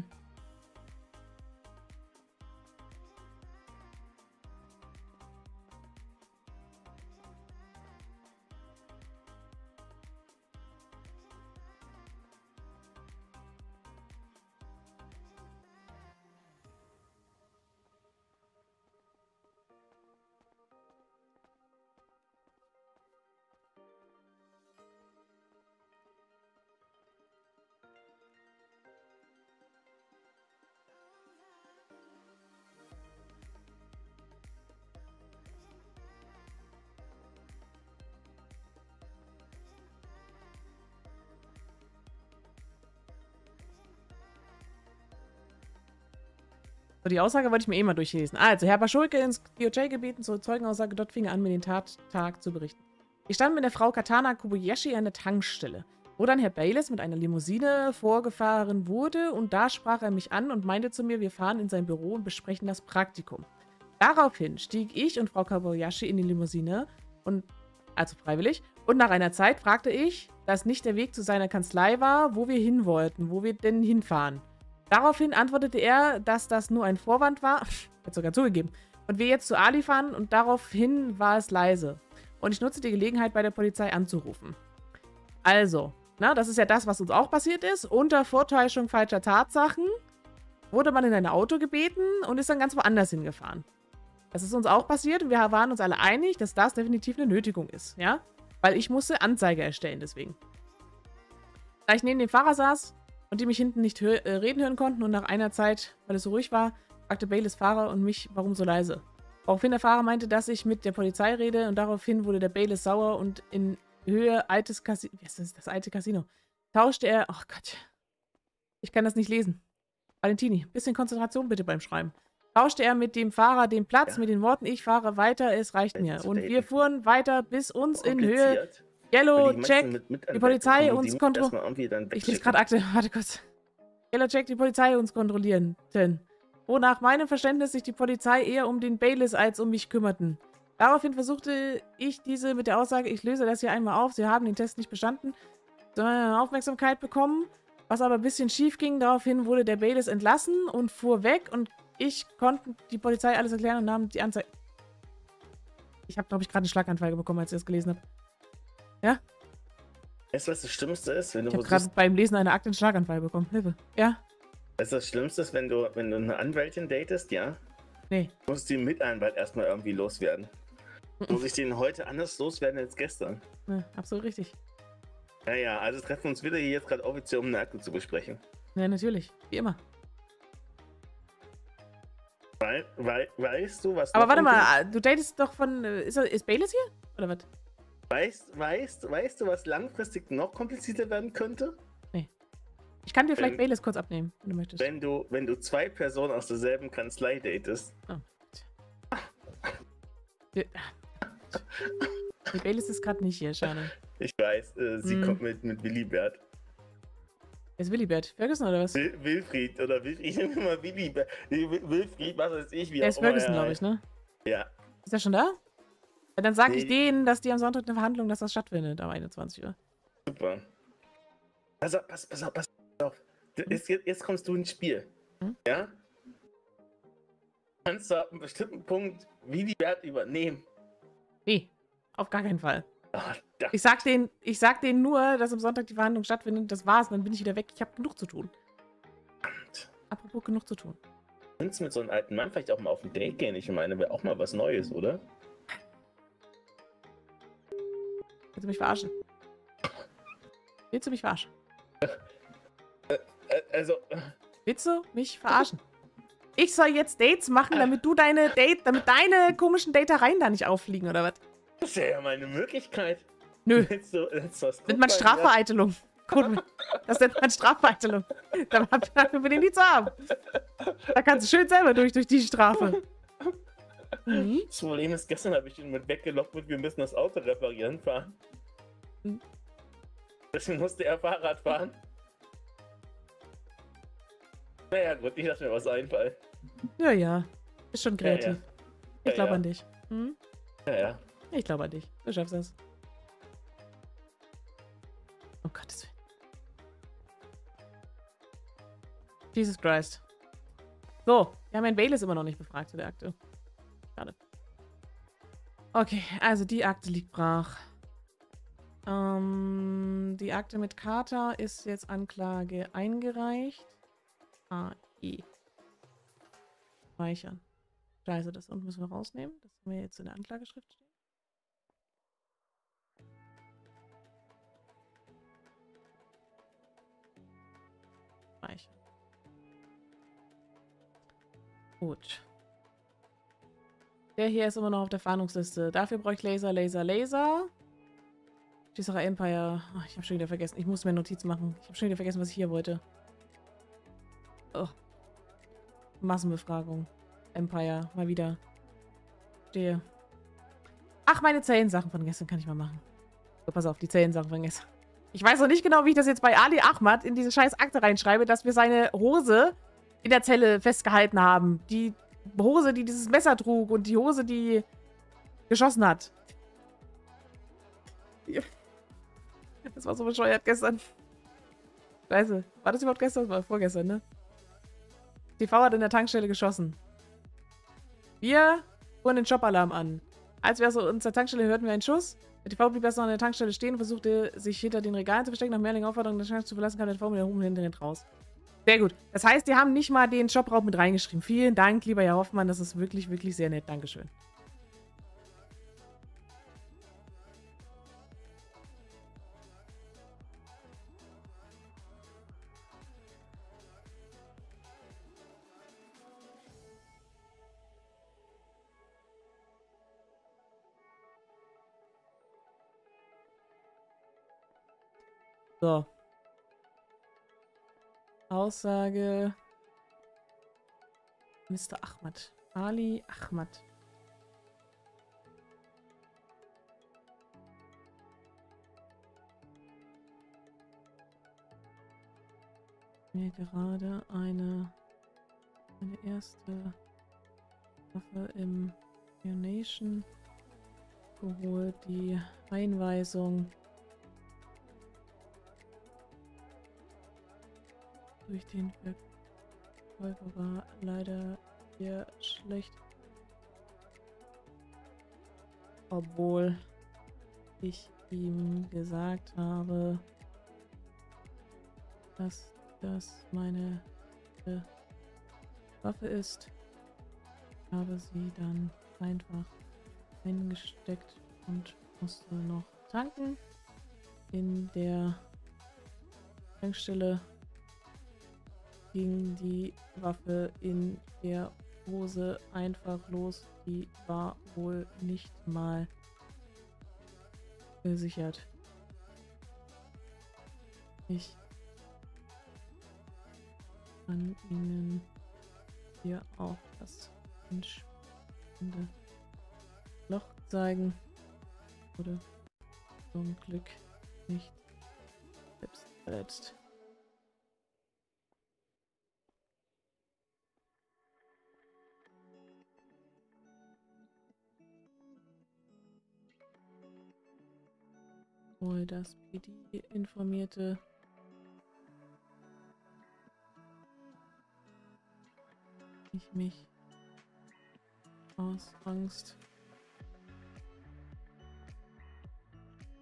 So, die Aussage wollte ich mir eh mal durchlesen. Also, Herr Paschulke ins D O J gebeten, zur Zeugenaussage, dort fing er an, mir den Tattag zu berichten. Ich stand mit der Frau Katana Kobayashi an der Tankstelle, wo dann Herr Bayless mit einer Limousine vorgefahren wurde und da sprach er mich an und meinte zu mir, wir fahren in sein Büro und besprechen das Praktikum. Daraufhin stieg ich und Frau Kobayashi in die Limousine und, also freiwillig, und nach einer Zeit fragte ich, dass nicht der Weg zu seiner Kanzlei war, wo wir hin wollten, wo wir denn hinfahren. Daraufhin antwortete er, dass das nur ein Vorwand war, hat sogar zugegeben, und wir jetzt zu Ali fahren und daraufhin war es leise. Und ich nutze die Gelegenheit, bei der Polizei anzurufen. Also, na, das ist ja das, was uns auch passiert ist. Unter Vortäuschung falscher Tatsachen wurde man in ein Auto gebeten und ist dann ganz woanders hingefahren. Das ist uns auch passiert und wir waren uns alle einig, dass das definitiv eine Nötigung ist, ja? Weil ich musste Anzeige erstellen deswegen. Da ich neben dem Fahrer saß und die mich hinten nicht hö äh, reden hören konnten und nach einer Zeit, weil es so ruhig war, fragte Bayless Fahrer und mich, warum so leise. Woraufhin der Fahrer meinte, dass ich mit der Polizei rede und daraufhin wurde der Bayless sauer und in Höhe altes Casino, wie ist das, das alte Casino, tauschte er, oh Gott, ich kann das nicht lesen. Valentini, bisschen Konzentration bitte beim Schreiben. Tauschte er mit dem Fahrer den Platz Ja. mit den Worten, ich fahre weiter, es reicht mir. zu Und daten. wir fuhren weiter bis uns in Höhe Kompliziert. Yellow Weil die Jack, meisten mit- mit die Polizei anwenden, uns die kontro- erstmal irgendwie dann ich lese wegschicken. gerade Akte, warte kurz. Yellow Jack, die Polizei uns kontrollieren. Wonach meinem Verständnis sich die Polizei eher um den Bayless als um mich kümmerten. Daraufhin versuchte ich diese mit der Aussage, ich löse das hier einmal auf, sie haben den Test nicht bestanden, sondern Aufmerksamkeit bekommen, was aber ein bisschen schief ging. Daraufhin wurde der Bayless entlassen und fuhr weg und ich konnte die Polizei alles erklären und nahm die Anzeige. Ich habe, glaube ich, gerade einen Schlaganfall bekommen, als ich das gelesen habe. Ja? Weißt du, was das Schlimmste ist? Wenn du Ich habe versuchst, gerade beim Lesen einer Akte einen Schlaganfall bekommen. Hilfe. Ja? weißt du, das Schlimmste ist, wenn du, wenn du eine Anwältin datest, ja? Nee. Musst du den Mitanwalt erstmal irgendwie loswerden. Muss ich den heute anders loswerden als gestern? Ja, absolut richtig. Ja, ja, also treffen wir uns wieder hier jetzt gerade offiziell, um eine Akte zu besprechen. Ja, natürlich. Wie immer. Weil, weil, weißt du, was Aber noch warte unter- mal, du datest doch von. äh, Ist, er- ist Bayless hier? Oder was? Weißt, weißt, weißt du, was langfristig noch komplizierter werden könnte? Ich kann dir vielleicht Wenn- Bayless kurz abnehmen, wenn du möchtest. Wenn du, wenn du zwei Personen aus derselben Kanzlei datest. Wir- Die Bayless ist gerade nicht hier, schade. Ich weiß, äh, sie Hm. kommt mit, mit Willibert. Wer ist Willibert? Ferguson oder was? Wil Wilfried oder Wilfried, ich nenne immer Willibert. Wil Wilfried, was weiß ich, wie Der auch ist immer Ferguson, er glaube heißt. ich, ne? Ja, Ist er schon da? Ja, dann sag ich Nee. denen, dass die am Sonntag eine Verhandlung, dass das stattfindet, am einundzwanzig Uhr. super. Pass auf, pass, pass auf, pass auf. Das ist Jetzt, jetzt kommst du ins Spiel. Hm? Ja? Kannst du ab einem bestimmten Punkt Willibert übernehmen? Nee, auf gar keinen Fall. Ah, da. Ich sag denen, ich sag denen nur, dass am Sonntag die Verhandlung stattfindet. Das war's, dann bin ich wieder weg. Ich habe genug zu tun. Apropos genug zu tun. Kannst du mit so einem alten Mann vielleicht auch mal auf ein Date gehen? Ich meine, wäre auch mal was Neues, oder? Willst du mich verarschen? Willst du mich verarschen? Äh, also, Willst du mich verarschen? Ich soll jetzt Dates machen, damit du deine Date, damit deine komischen Datereien da nicht auffliegen, oder was? das wäre ja mal eine Möglichkeit. Nö. Willst du, willst du was Nennt man gucken? Strafvereitelung. Gut, das nennt man Strafvereitelung. Dafür bin ich nicht zu haben. Da kannst du schön selber durch, durch die Strafe. Mhm. Das Problem ist, gestern habe ich ihn mit weggelockt und wir müssen das Auto reparieren fahren. Mhm. Deswegen musste er Fahrrad fahren. Naja gut, ich lasse mir was einfallen. Ja, ja. Ist schon kreativ. Ja, ja. Ich Ja, glaube ja. an dich. Hm? Ja, ja. Ich glaube an dich. Du schaffst das. Oh Gottes Willen. Jesus Christ. So, wir haben Herrn Bayless immer noch nicht befragt zu der Akte. Schade. Okay, also die Akte liegt brach. Ähm, die Akte mit Carter ist jetzt Anklage eingereicht. A E. Speichern. Scheiße, das unten müssen wir rausnehmen. Das haben wir jetzt in der Anklageschrift stehen. Speichern. Gut. Der hier ist immer noch auf der Fahndungsliste. Dafür brauche ich Laser, Laser, Laser. Schießerei Empire. Ach, ich habe schon wieder vergessen. Ich muss mir Notizen machen. Ich habe schon wieder vergessen, was ich hier wollte. Oh. Massenbefragung. Empire. Mal wieder. Stehe. Ach, meine Zellensachen von gestern kann ich mal machen. So, pass auf, die Zellensachen von gestern. Ich weiß noch nicht genau, wie ich das jetzt bei Ali Ahmad in diese scheiß Akte reinschreibe, dass wir seine Hose in der Zelle festgehalten haben. Die Hose, die dieses Messer trug und die Hose, die geschossen hat. Das war so bescheuert gestern. Scheiße. War das überhaupt gestern? Das war vorgestern, ne? T V hat in der Tankstelle geschossen. Wir fuhren den Shop-Alarm an. Als wir aus unserer Tankstelle hörten wir einen Schuss. Der T V blieb erst noch an der Tankstelle stehen und versuchte, sich hinter den Regalen zu verstecken. Nach mehreren Aufforderungen, den Schrank zu verlassen, kam der T V mit der Huben hinterher raus. Sehr gut. Das heißt, die haben nicht mal den Shopraum mit reingeschrieben. Vielen Dank, lieber Herr Hoffmann. Das ist wirklich, wirklich sehr nett. Dankeschön. So. Aussage. Mister Ahmad. Ali Ahmad. Mir gerade eine, eine erste Waffe im Nation geholt. Die Einweisung durch den Verkäufer war leider sehr schlecht. Obwohl ich ihm gesagt habe, dass das meine äh, Waffe ist, habe sie dann einfach eingesteckt und musste noch tanken. In der Tankstelle ging die Waffe in der Hose einfach los. Die war wohl nicht mal gesichert. Ich kann Ihnen hier auch das entspannende Loch zeigen. Wurde zum Glück nicht selbst verletzt. Wohl das P D informierte, ich mich aus Angst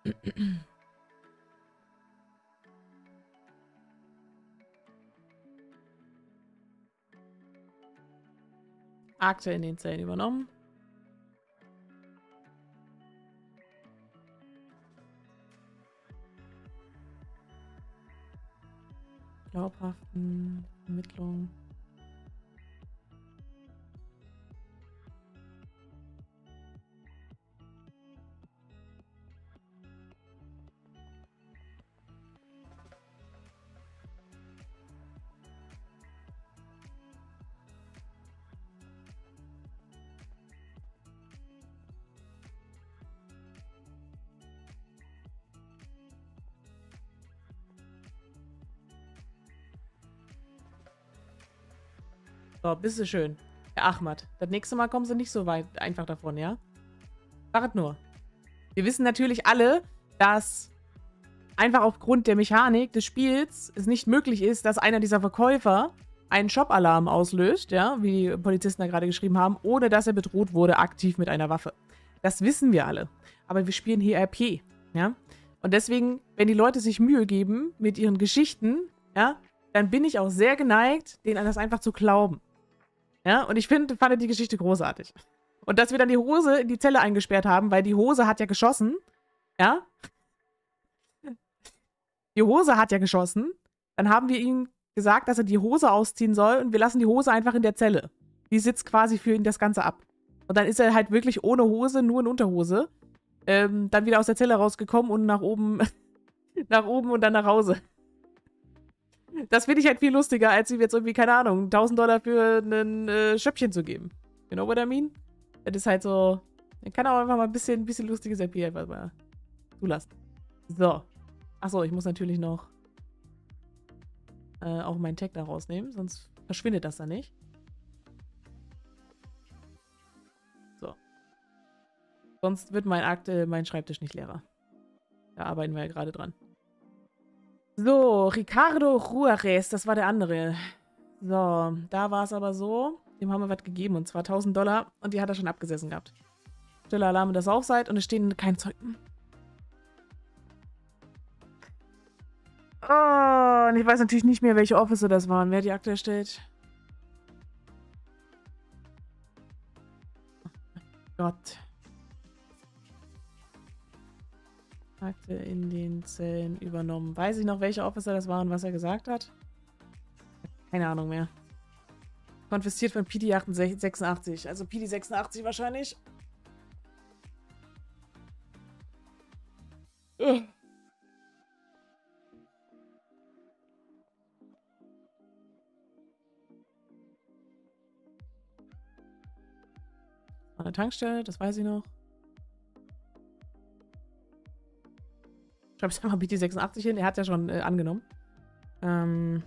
Akte in den Zellen übernommen. Glaubhaften Ermittlungen. So, bist schön. Herr Ahmad, das nächste Mal kommen sie nicht so weit einfach davon, ja? Sag nur. Wir wissen natürlich alle, dass einfach aufgrund der Mechanik des Spiels es nicht möglich ist, dass einer dieser Verkäufer einen Shop-Alarm auslöst, ja, wie die Polizisten da gerade geschrieben haben, ohne dass er bedroht wurde, aktiv mit einer Waffe. Das wissen wir alle. Aber wir spielen hier R P, ja? Und deswegen, wenn die Leute sich Mühe geben mit ihren Geschichten, ja, dann bin ich auch sehr geneigt, denen das einfach zu glauben. Ja, und ich finde, fand die Geschichte großartig. Und dass wir dann die Hose in die Zelle eingesperrt haben, weil die Hose hat ja geschossen. Ja. Die Hose hat ja geschossen. Dann haben wir ihm gesagt, dass er die Hose ausziehen soll und wir lassen die Hose einfach in der Zelle. Die sitzt quasi für ihn das Ganze ab. Und dann ist er halt wirklich ohne Hose, nur in Unterhose, ähm, dann wieder aus der Zelle rausgekommen und nach oben, nach oben und dann nach Hause. Das finde ich halt viel lustiger, als ihm jetzt irgendwie, keine Ahnung, tausend Dollar für ein äh, Schöppchen zu geben. You know what I mean? Das ist halt so, man kann auch einfach mal ein bisschen, ein bisschen lustiges R P einfach mal zulassen. So. Achso, ich muss natürlich noch äh, auch meinen Tag da rausnehmen, sonst verschwindet das dann nicht. So. Sonst wird mein Akt, äh, mein Schreibtisch nicht leerer. Da arbeiten wir ja gerade dran. So, Ricardo Juarez, das war der andere. So, da war es aber so, dem haben wir was gegeben, und zwar tausend Dollar, und die hat er schon abgesessen gehabt. Stille Alarm, dass ihr auf seid, und es stehen keine Zeugen. Oh, und ich weiß natürlich nicht mehr, welche Officer das waren. Wer die Akte erstellt? Oh Gott. Akte in den Zellen übernommen. Weiß ich noch, welche Officer das war und was er gesagt hat? Keine Ahnung mehr. Konfisziert von P D sechsundachtzig. Also P D sechsundachtzig wahrscheinlich. Ugh. An der Tankstelle, das weiß ich noch. Schreib es einfach P D sechsundachtzig hin. Er hat ja schon äh, angenommen. Ähm.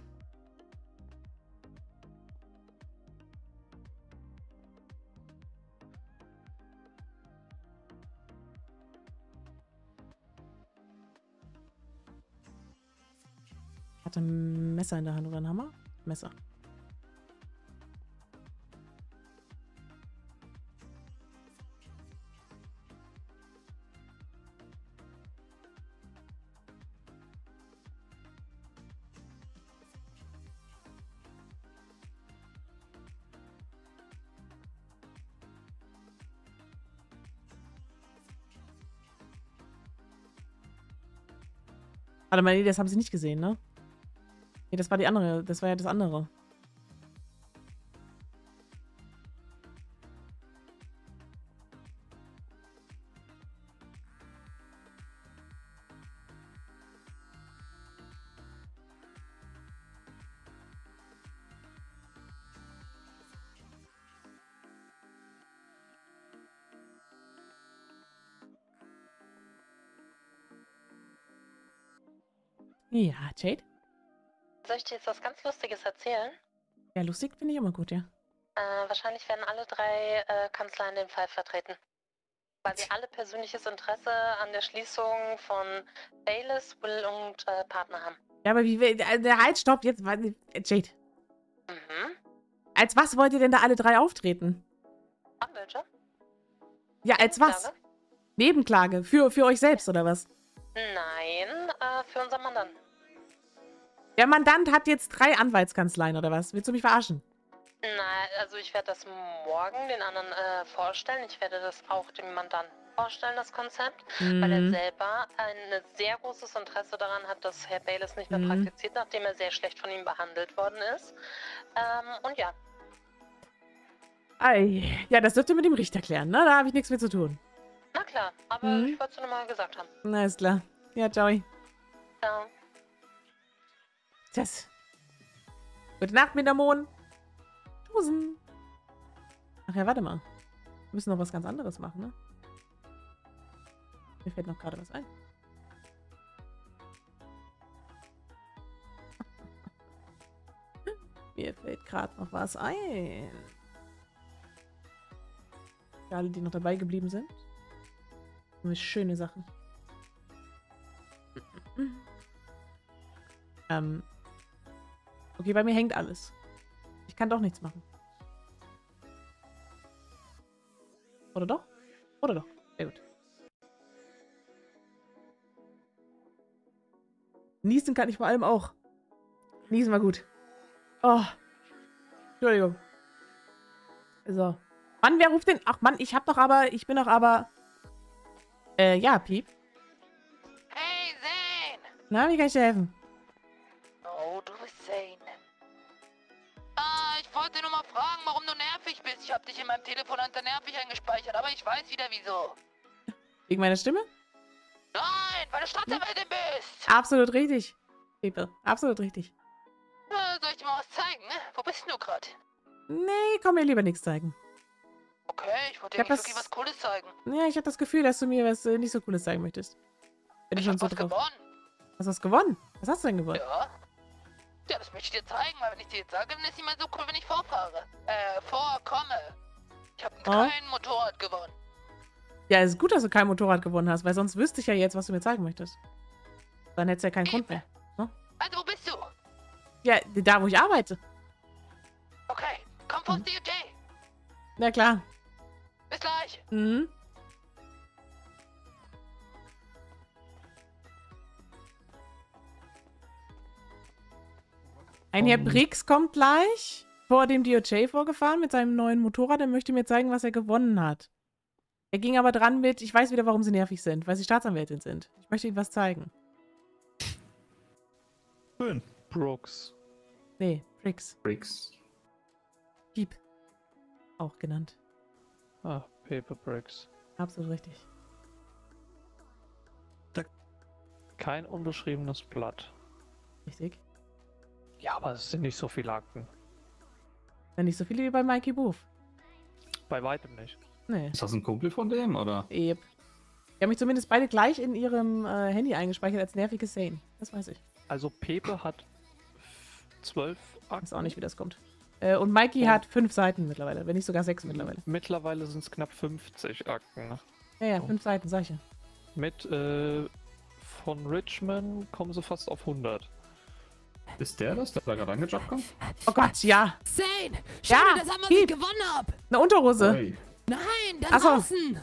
Hat ein Messer in der Hand oder ein Hammer? Messer. Warte mal, nee, das haben sie nicht gesehen, ne? Nee, das war die andere. Das war ja das andere. Ja, Jade? Soll ich dir jetzt was ganz Lustiges erzählen? Ja, lustig finde ich immer gut, ja. Äh, wahrscheinlich werden alle drei äh, Kanzleien den Fall vertreten. Weil sie alle persönliches Interesse an der Schließung von Bayless, Will und äh, Partner haben. Ja, aber wie, der halt, stopp, jetzt, warte, Jade. Mhm. Als was wollt ihr denn da alle drei auftreten? Anwälte? Ja, als was? Nebenklage? Nebenklage? Für, für euch selbst, oder was? Nein, äh, für unseren Mandanten. Der Mandant hat jetzt drei Anwaltskanzleien, oder was? Willst du mich verarschen? Na, also ich werde das morgen den anderen äh, vorstellen. Ich werde das auch dem Mandanten vorstellen, das Konzept, Mhm. weil er selber ein sehr großes Interesse daran hat, dass Herr Bayless nicht mehr Mhm. praktiziert, nachdem er sehr schlecht von ihm behandelt worden ist. Ähm, und ja, Ei. Ja, das dürft ihr mit dem Richter klären, ne? Da habe ich nichts mit zu tun. na klar, aber Mhm. ich wollte es nur mal gesagt haben. Na, ist klar. Ja, ciao. Ja. Tschüss. Gute Nacht, Mitamon. Tusen. Ach ja, warte mal. Wir müssen noch was ganz anderes machen, ne? Mir fällt noch gerade was ein. Mir fällt gerade noch was ein. Für alle, die noch dabei geblieben sind. Nur schöne Sachen. ähm. Okay, bei mir hängt alles. Ich kann doch nichts machen. Oder doch? Oder doch? Sehr gut. Niesen kann ich vor allem auch. Niesen war gut. Oh. Entschuldigung. So. Mann, wer ruft denn? Ach Mann, ich hab doch aber, ich bin doch aber... Äh, ja, Piep. Hey, Zane! Na, wie kann ich dir helfen? Oh, du bist Zane. Ah, ich wollte nur mal fragen, warum du nervig bist. Ich hab dich in meinem Telefon unter nervig eingespeichert, aber ich weiß wieder wieso. Wegen meiner Stimme? Nein, weil du Staatsanwältin bist. Absolut richtig. Piepe, absolut richtig. Äh, soll ich dir mal was zeigen? Wo bist du gerade? Nee, komm mir lieber nichts zeigen. Okay, ich wollte Ich dir hab nicht wirklich das- was Cooles zeigen. Ja, ich habe das Gefühl, dass du mir was äh, nicht so Cooles zeigen möchtest. Bin ich Ich schon hab so was drauf. gewonnen. Hast du was gewonnen? Was hast du denn gewonnen? Ja. Ja, das möchte ich dir zeigen, weil wenn ich dir jetzt sage, dann ist nicht mehr so cool, wenn ich vorfahre. Äh, vorkomme. Ich habe Oh. kein Motorrad gewonnen. Ja, es ist gut, dass du kein Motorrad gewonnen hast, weil sonst wüsste ich ja jetzt, was du mir zeigen möchtest. Dann hättest du ja keinen Grund mehr. Also, wo bist du? Ja, da, wo ich arbeite. Okay, komm vor Mhm. D J. Na klar. Bis gleich. Mhm. Ein Herr Um. Briggs kommt gleich vor dem D O J vorgefahren mit seinem neuen Motorrad. Er möchte mir zeigen, was er gewonnen hat. Er ging aber dran mit, ich weiß wieder, warum sie nervig sind, weil sie Staatsanwältin sind. Ich möchte ihnen was zeigen. Schön. Brooks. Nee, Briggs. Bricks. Piep. Auch genannt. Ah, Paper Bricks. Absolut richtig. Kein unbeschriebenes Blatt. Richtig. Ja, aber es sind nicht so viele Akten. Dann nicht so viele wie bei Mikey Booth. Bei weitem nicht. Nee. Ist das ein Kumpel von dem, oder? Yep. Die haben mich zumindest beide gleich in ihrem äh, Handy eingespeichert als nerviges Sane. Das weiß ich. Also Pepe hat zwölf Akten. Weiß auch nicht, wie das kommt. Äh, und Mikey Oh. hat fünf Seiten mittlerweile, wenn nicht sogar sechs mittlerweile. Mittlerweile sind es knapp fünfzig Akten. Ja, ja, Oh. fünf Seiten, sag ich ja. Mit äh, von Richmond kommen sie fast auf hundert. Ist der das, der da gerade angejobbt kommt? Oh Gott, ja. Zane! Ja, Schau dir das an, was Piep. ich gewonnen hab! Eine Unterhose. Oi. Nein, da Ach so. draußen!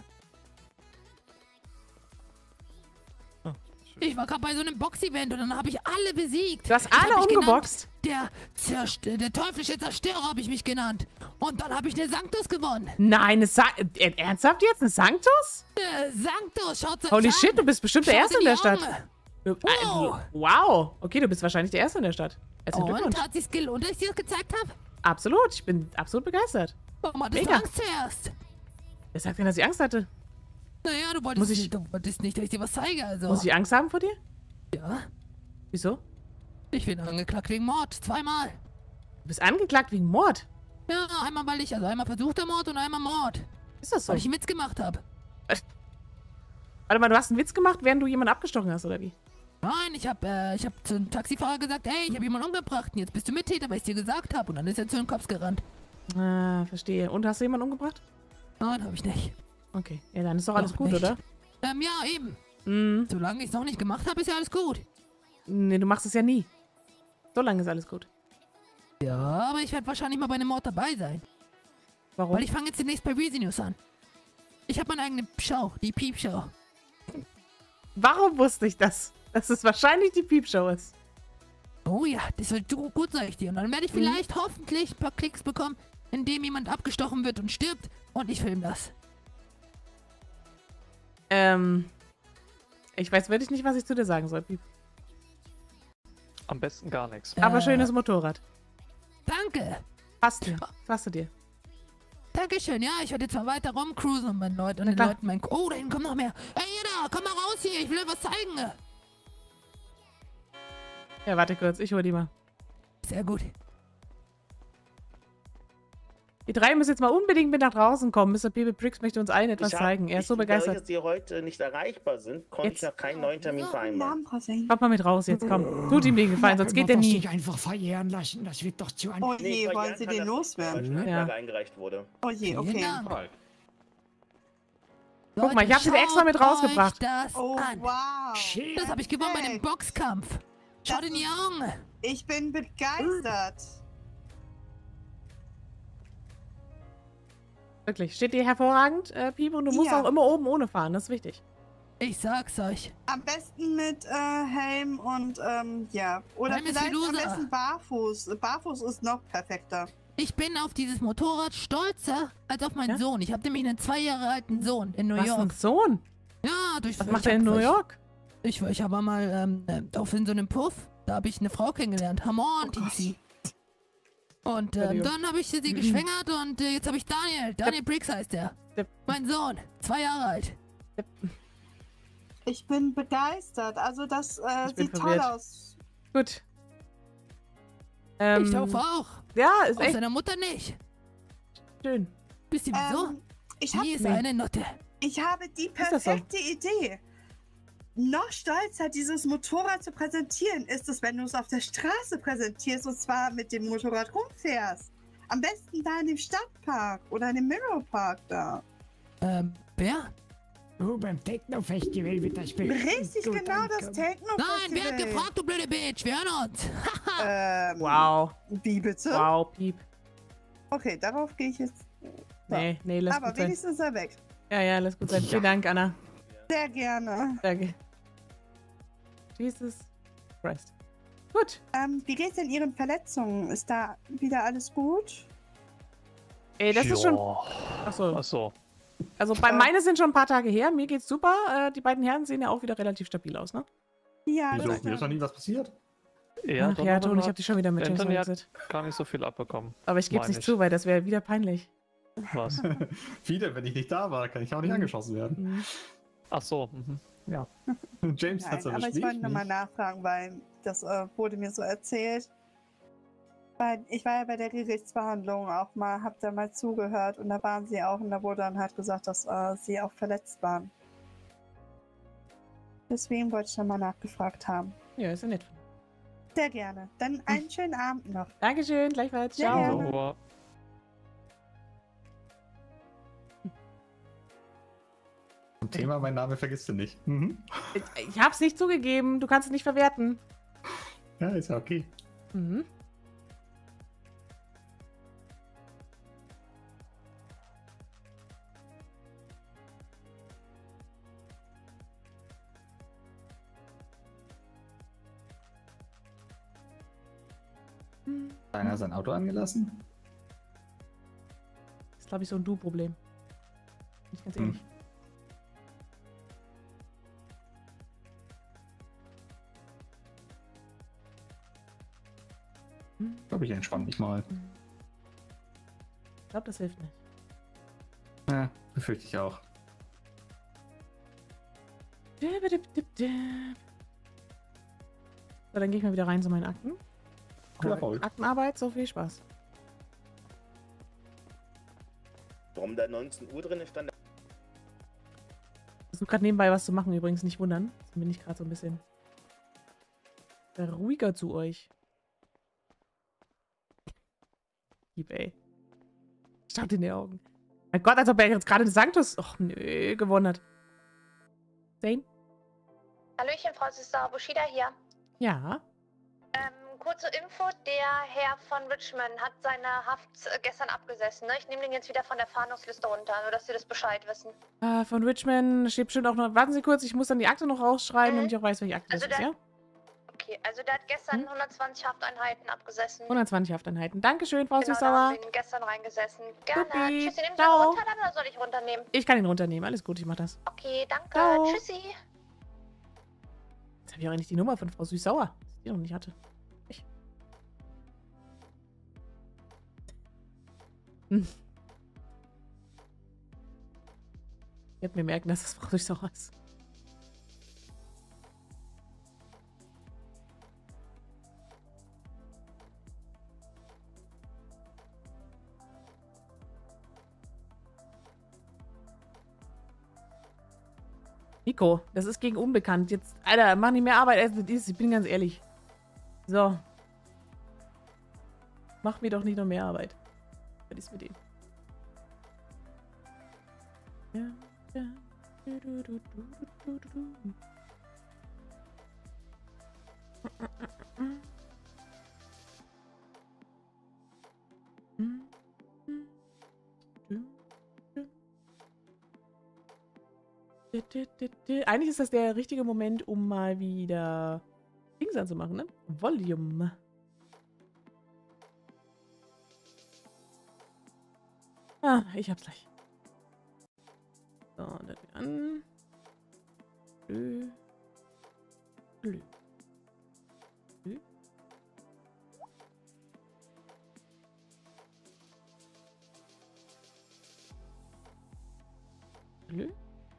Ich war gerade bei so einem Box-Event und dann habe ich alle besiegt. Du hast Ich hab alle mich genannt, umgeboxt. Der, Zerst der teuflische Zerstörer habe ich mich genannt. Und dann habe ich eine Sanctus gewonnen. Nein, eine Sa äh, ernsthaft jetzt? Eine Sanctus? Äh, Sanctus, schaut euch Holy an. shit, du bist bestimmt der Schaut Erste in die der Stadt. Augen. Du, äh, Wow. wow. Okay, du bist wahrscheinlich der Erste in der Stadt. Herzlichen Und Glückwunsch. hat sich's gelohnt, dass ich dir das gezeigt habe? Absolut, ich bin absolut begeistert. Warum hattest du Mega. Angst zuerst? Wer sagt denn, dass ich Angst hatte? Naja, du wolltest, Muss ich- nicht, du wolltest nicht, dass ich dir was zeige, also. Muss ich Angst haben vor dir? Ja, Wieso? ich bin angeklagt wegen Mord. Zweimal. Du bist angeklagt wegen Mord. Ja, einmal weil ich, also einmal versuchter Mord und einmal Mord. Ist das so? Weil ich einen Witz gemacht habe. Warte mal, du hast einen Witz gemacht, während du jemanden abgestochen hast, oder wie? Nein, ich hab, äh, ich hab zum Taxifahrer gesagt, hey, ich habe jemanden umgebracht und jetzt bist du Mittäter, weil ich dir gesagt habe. Und dann ist er zu den Cops gerannt. Ah, verstehe. Und hast du jemanden umgebracht? Nein, habe ich nicht. Okay. Ja, dann ist doch alles Noch gut, nicht. oder? Ähm, ja, eben. Mhm. Solange ich es noch nicht gemacht habe, ist ja alles gut. Nee, du machst es ja nie. So lange ist alles gut. Ja, aber ich werde wahrscheinlich mal bei einem Mord dabei sein. Warum? Weil ich fange jetzt demnächst bei Reasy News an. Ich habe meine eigene Show, die Piep-Show. Warum wusste ich das? Dass es wahrscheinlich die Piepshow ist. Oh ja, das wird so gut, sag ich dir. Und dann werde ich Mhm. vielleicht hoffentlich ein paar Klicks bekommen, indem jemand abgestochen wird und stirbt. Und ich filme das. Ähm, ich weiß wirklich nicht, was ich zu dir sagen soll, Piep. Am besten gar nichts. Aber Äh, schönes Motorrad. Danke. Passt dir. Passt du dir. Dankeschön. Ja, ich werde jetzt mal weiter rumcruisen und meinen Leuten, und Na den klar. Leuten meinen... Oh, da hinten kommen noch mehr. Ey, ihr da, komm mal raus hier. Ich will dir was zeigen. Ja, warte kurz. Ich hole die mal. Sehr gut. Die drei müssen jetzt mal unbedingt mit nach draußen kommen. Mister Pepe Briggs möchte uns allen etwas Ich hab- zeigen. Er ist so ich, dadurch, begeistert. dass die heute nicht erreichbar sind, konnte Jetzt. ich noch keinen neuen Termin vereinbaren. Kommt mal mit raus jetzt, komm. Tut ihm den Gefallen, sonst geht der nie. nicht einfach verjähren lassen, das wird doch zu an. Oh Nee, je, verjähren wollen Sie kann den das nicht, loswerden? Weil schon Ja. Anklage eingereicht wurde. Oh je, Vielen okay. Dank. Guck mal, ich hab sie dir extra mit schaut rausgebracht. euch das Oh, an. wow. Das habe ich gewonnen bei dem Perfekt. Boxkampf. Schaut Das in die ist- Augen. Ich bin begeistert. Wirklich, steht dir hervorragend, äh, Piep, und du musst Ja. auch immer oben ohne fahren, das ist wichtig. Ich sag's euch. Am besten mit äh, Helm und, ähm, ja. Oder Helm ist vielleicht am Filusa. besten barfuß. Barfuß ist noch perfekter. Ich bin auf dieses Motorrad stolzer als auf meinen Ja? Sohn. Ich habe nämlich einen zwei Jahre alten Sohn in New Du hast einen York. Sohn. Ja, durch Was ich macht er hab- in New ich- York? Ich, ich habe mal ähm, äh, auf in so einem Puff, da habe ich eine Frau kennengelernt. Hamon Oh hieß sie. Und ähm, Entschuldigung. dann habe ich sie geschwängert und äh, jetzt habe ich Daniel. Daniel Briggs heißt er. Yep. Mein Sohn, zwei Jahre alt. Ich bin begeistert. Also das äh, Ich bin sieht toll verwirrt. aus. Gut. Ähm, Ich hoffe auch. ja, ist Auf echt seiner Mutter nicht. schön. Wisst ihr wieso? Ähm, ich, hab, Die ist nee. eine Nutte. ich habe die das so? perfekte Idee. Noch stolzer, dieses Motorrad zu präsentieren, ist es, wenn du es auf der Straße präsentierst und zwar mit dem Motorrad rumfährst. Am besten da in dem Stadtpark oder in dem Mirror Park da. Ähm, wer? Oh, beim Techno-Festival wird das bestimmt Richtig, gut genau das ankommen. Techno. Nein, wer hat gefragt, du blöde Bitch? Wir hören uns. Ähm, Wow. Wie bitte? Wow, Piep. Okay, darauf gehe ich jetzt. Nee, nee, lass Aber gut sein. wenigstens ist er weg. Ja, ja, lass gut sein. Vielen Dank, Anna. Sehr gerne. Danke. Jesus Christ. Gut. Ähm, wie geht's denn Ihren Verletzungen? Ist da wieder alles gut? Ey, das ist schon... Ja. Achso. Achso. Also bei Äh. meine sind schon ein paar Tage her. Mir geht's super. Äh, die beiden Herren sehen ja auch wieder relativ stabil aus, ne? Ja, Wieso? das Mir ist noch nie was passiert. Ja, Ach ja, Donovan Ton, ich hat- hab dich schon wieder mit James Anthony hat verwechselt. gar nicht so viel abbekommen. Aber ich geb's Meine nicht ich. zu, weil das wäre wieder peinlich. Was? Wieder, wenn ich nicht da war, kann ich auch nicht angeschossen werden. Mhm. Ach so. Mhm. Ja. James hat's Nein, erwischt, aber ich nicht wollte nochmal mich. nachfragen, weil das äh, wurde mir so erzählt. Weil ich war ja bei der Gerichtsverhandlung auch mal, hab da mal zugehört und da waren sie auch und da wurde dann halt gesagt, dass äh, sie auch verletzt waren. Deswegen wollte ich nochmal nachgefragt haben. Ja, ist ja nett. Sehr gerne. Dann einen schönen Abend noch. Dankeschön, gleichfalls. Sehr Ciao. gerne. Aber Zum Thema, mein Name vergisst du nicht. Mhm. Ich, ich hab's nicht zugegeben. Du kannst es nicht verwerten. Ja, ist ja okay. Mhm. Hat einer sein Auto angelassen? Das ist, glaube ich, so ein Du-Problem. Bin ich ganz Hm. ehrlich. Hm. Ich glaube, ich entspanne mich mal. Ich glaube, das hilft nicht. Ja, befürchte ich auch. So, dann gehe ich mal wieder rein zu meinen Akten. Viel Erfolg. Aktenarbeit, so viel Spaß. Warum da neunzehn Uhr drin stand? Ich versuche gerade nebenbei was zu machen, übrigens nicht wundern. Jetzt bin ich gerade so ein bisschen ruhiger zu euch. Lieb, ey. Schaut in die Augen. Mein Gott, als ob er jetzt gerade den Sanctus, och nö, gewonnen hat. Zane? Hallöchen, Frau Sister Bushida hier. Ja. Ähm, kurze Info, der Herr von Richmond hat seine Haft äh, gestern abgesessen, ne? Ich nehme den jetzt wieder von der Fahndungsliste runter, nur dass Sie das Bescheid wissen. Äh, von Richmond steht bestimmt auch noch... Warten Sie kurz, ich muss dann die Akte noch rausschreiben, Mhm. damit ich auch weiß, welche Akte Also das ist, der- ja? Okay, also der hat gestern Hm? hundertzwanzig Hafteinheiten abgesessen. hundertzwanzig Hafteinheiten. Dankeschön, Frau Genau, da Süßsauer. haben wir ihn gestern reingesessen. Gerne. Supi. Tschüssi, nehmen Sie ihn Ciao. runter dann oder soll ich runternehmen? Ich kann ihn runternehmen. Alles gut, ich mach das. Okay, danke. Ciao. Tschüssi. Jetzt habe ich auch eigentlich die Nummer von Frau Süßsauer, die ich noch nicht hatte. Ich. Hm. Ich werde mir merken, dass das Frau Süßsauer ist. Nico, das ist gegen unbekannt. Jetzt, Alter, mach nicht mehr Arbeit als das ist. Ich bin ganz ehrlich. So. Mach mir doch nicht noch mehr Arbeit. Was ist mit dem? Ja, ja. Du, du, du, du, du, du, du. Eigentlich ist das der richtige Moment, um mal wieder Dings anzumachen, ne? Volume. Ah, ich hab's gleich. So, und das wieder an. Lü. Lü. Lü. Lü.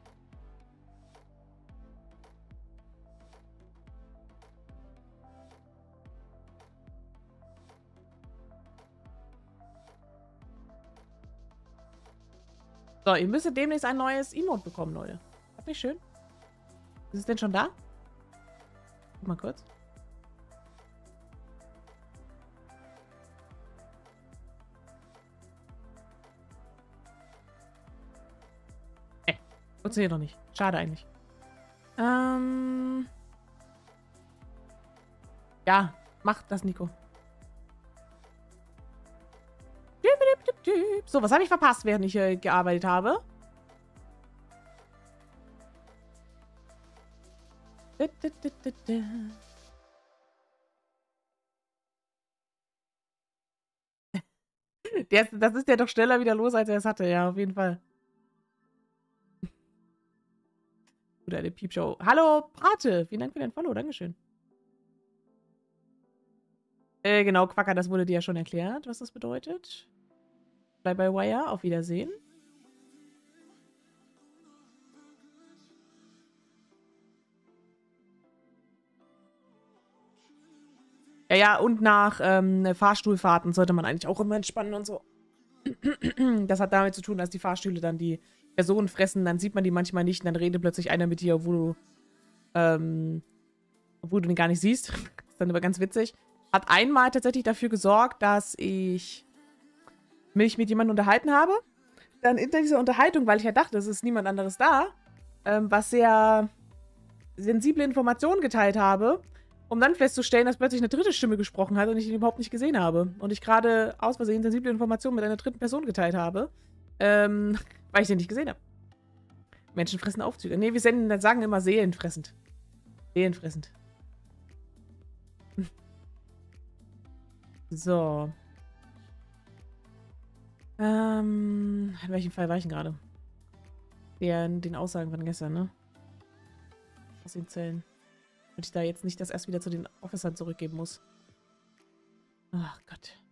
So, ihr müsstet demnächst ein neues Emote bekommen, Leute. Hat nicht schön? Ist es denn schon da? Guck mal kurz. Äh, funktioniert noch nicht. Schade eigentlich. Ähm. Ja, mach das, Nico. So, was habe ich verpasst, während ich äh, gearbeitet habe? Der ist, das ist der doch schneller wieder los, als er es hatte. Ja, auf jeden Fall. Oder eine Piepshow. Hallo, Pate. Vielen Dank für dein Follow. Dankeschön. Äh, genau, Quacker, das wurde dir ja schon erklärt, was das bedeutet. Bleib bei Wire. Auf Wiedersehen. Ja, ja, und nach ähm, Fahrstuhlfahrten sollte man eigentlich auch immer entspannen und so. Das hat damit zu tun, dass die Fahrstühle dann die Personen fressen, dann sieht man die manchmal nicht und dann redet plötzlich einer mit dir, obwohl du, ähm, obwohl du den gar nicht siehst. Das ist dann aber ganz witzig. Hat einmal tatsächlich dafür gesorgt, dass ich mich mit jemandem unterhalten habe. Dann in dieser Unterhaltung, weil ich ja dachte, es ist niemand anderes da, ähm, was sehr sensible Informationen geteilt habe, um dann festzustellen, dass plötzlich eine dritte Stimme gesprochen hat und ich ihn überhaupt nicht gesehen habe. Und ich gerade aus Versehen sensible Informationen mit einer dritten Person geteilt habe, ähm, weil ich den nicht gesehen habe. Menschen fressen Aufzüge. Nee, wir senden, sagen immer seelenfressend. Seelenfressend. So. Ähm, in welchem Fall war ich denn gerade? Der, den Aussagen von gestern, ne? Aus den Zellen. Damit ich da jetzt nicht das erst wieder zu den Officern zurückgeben muss. Ach Gott.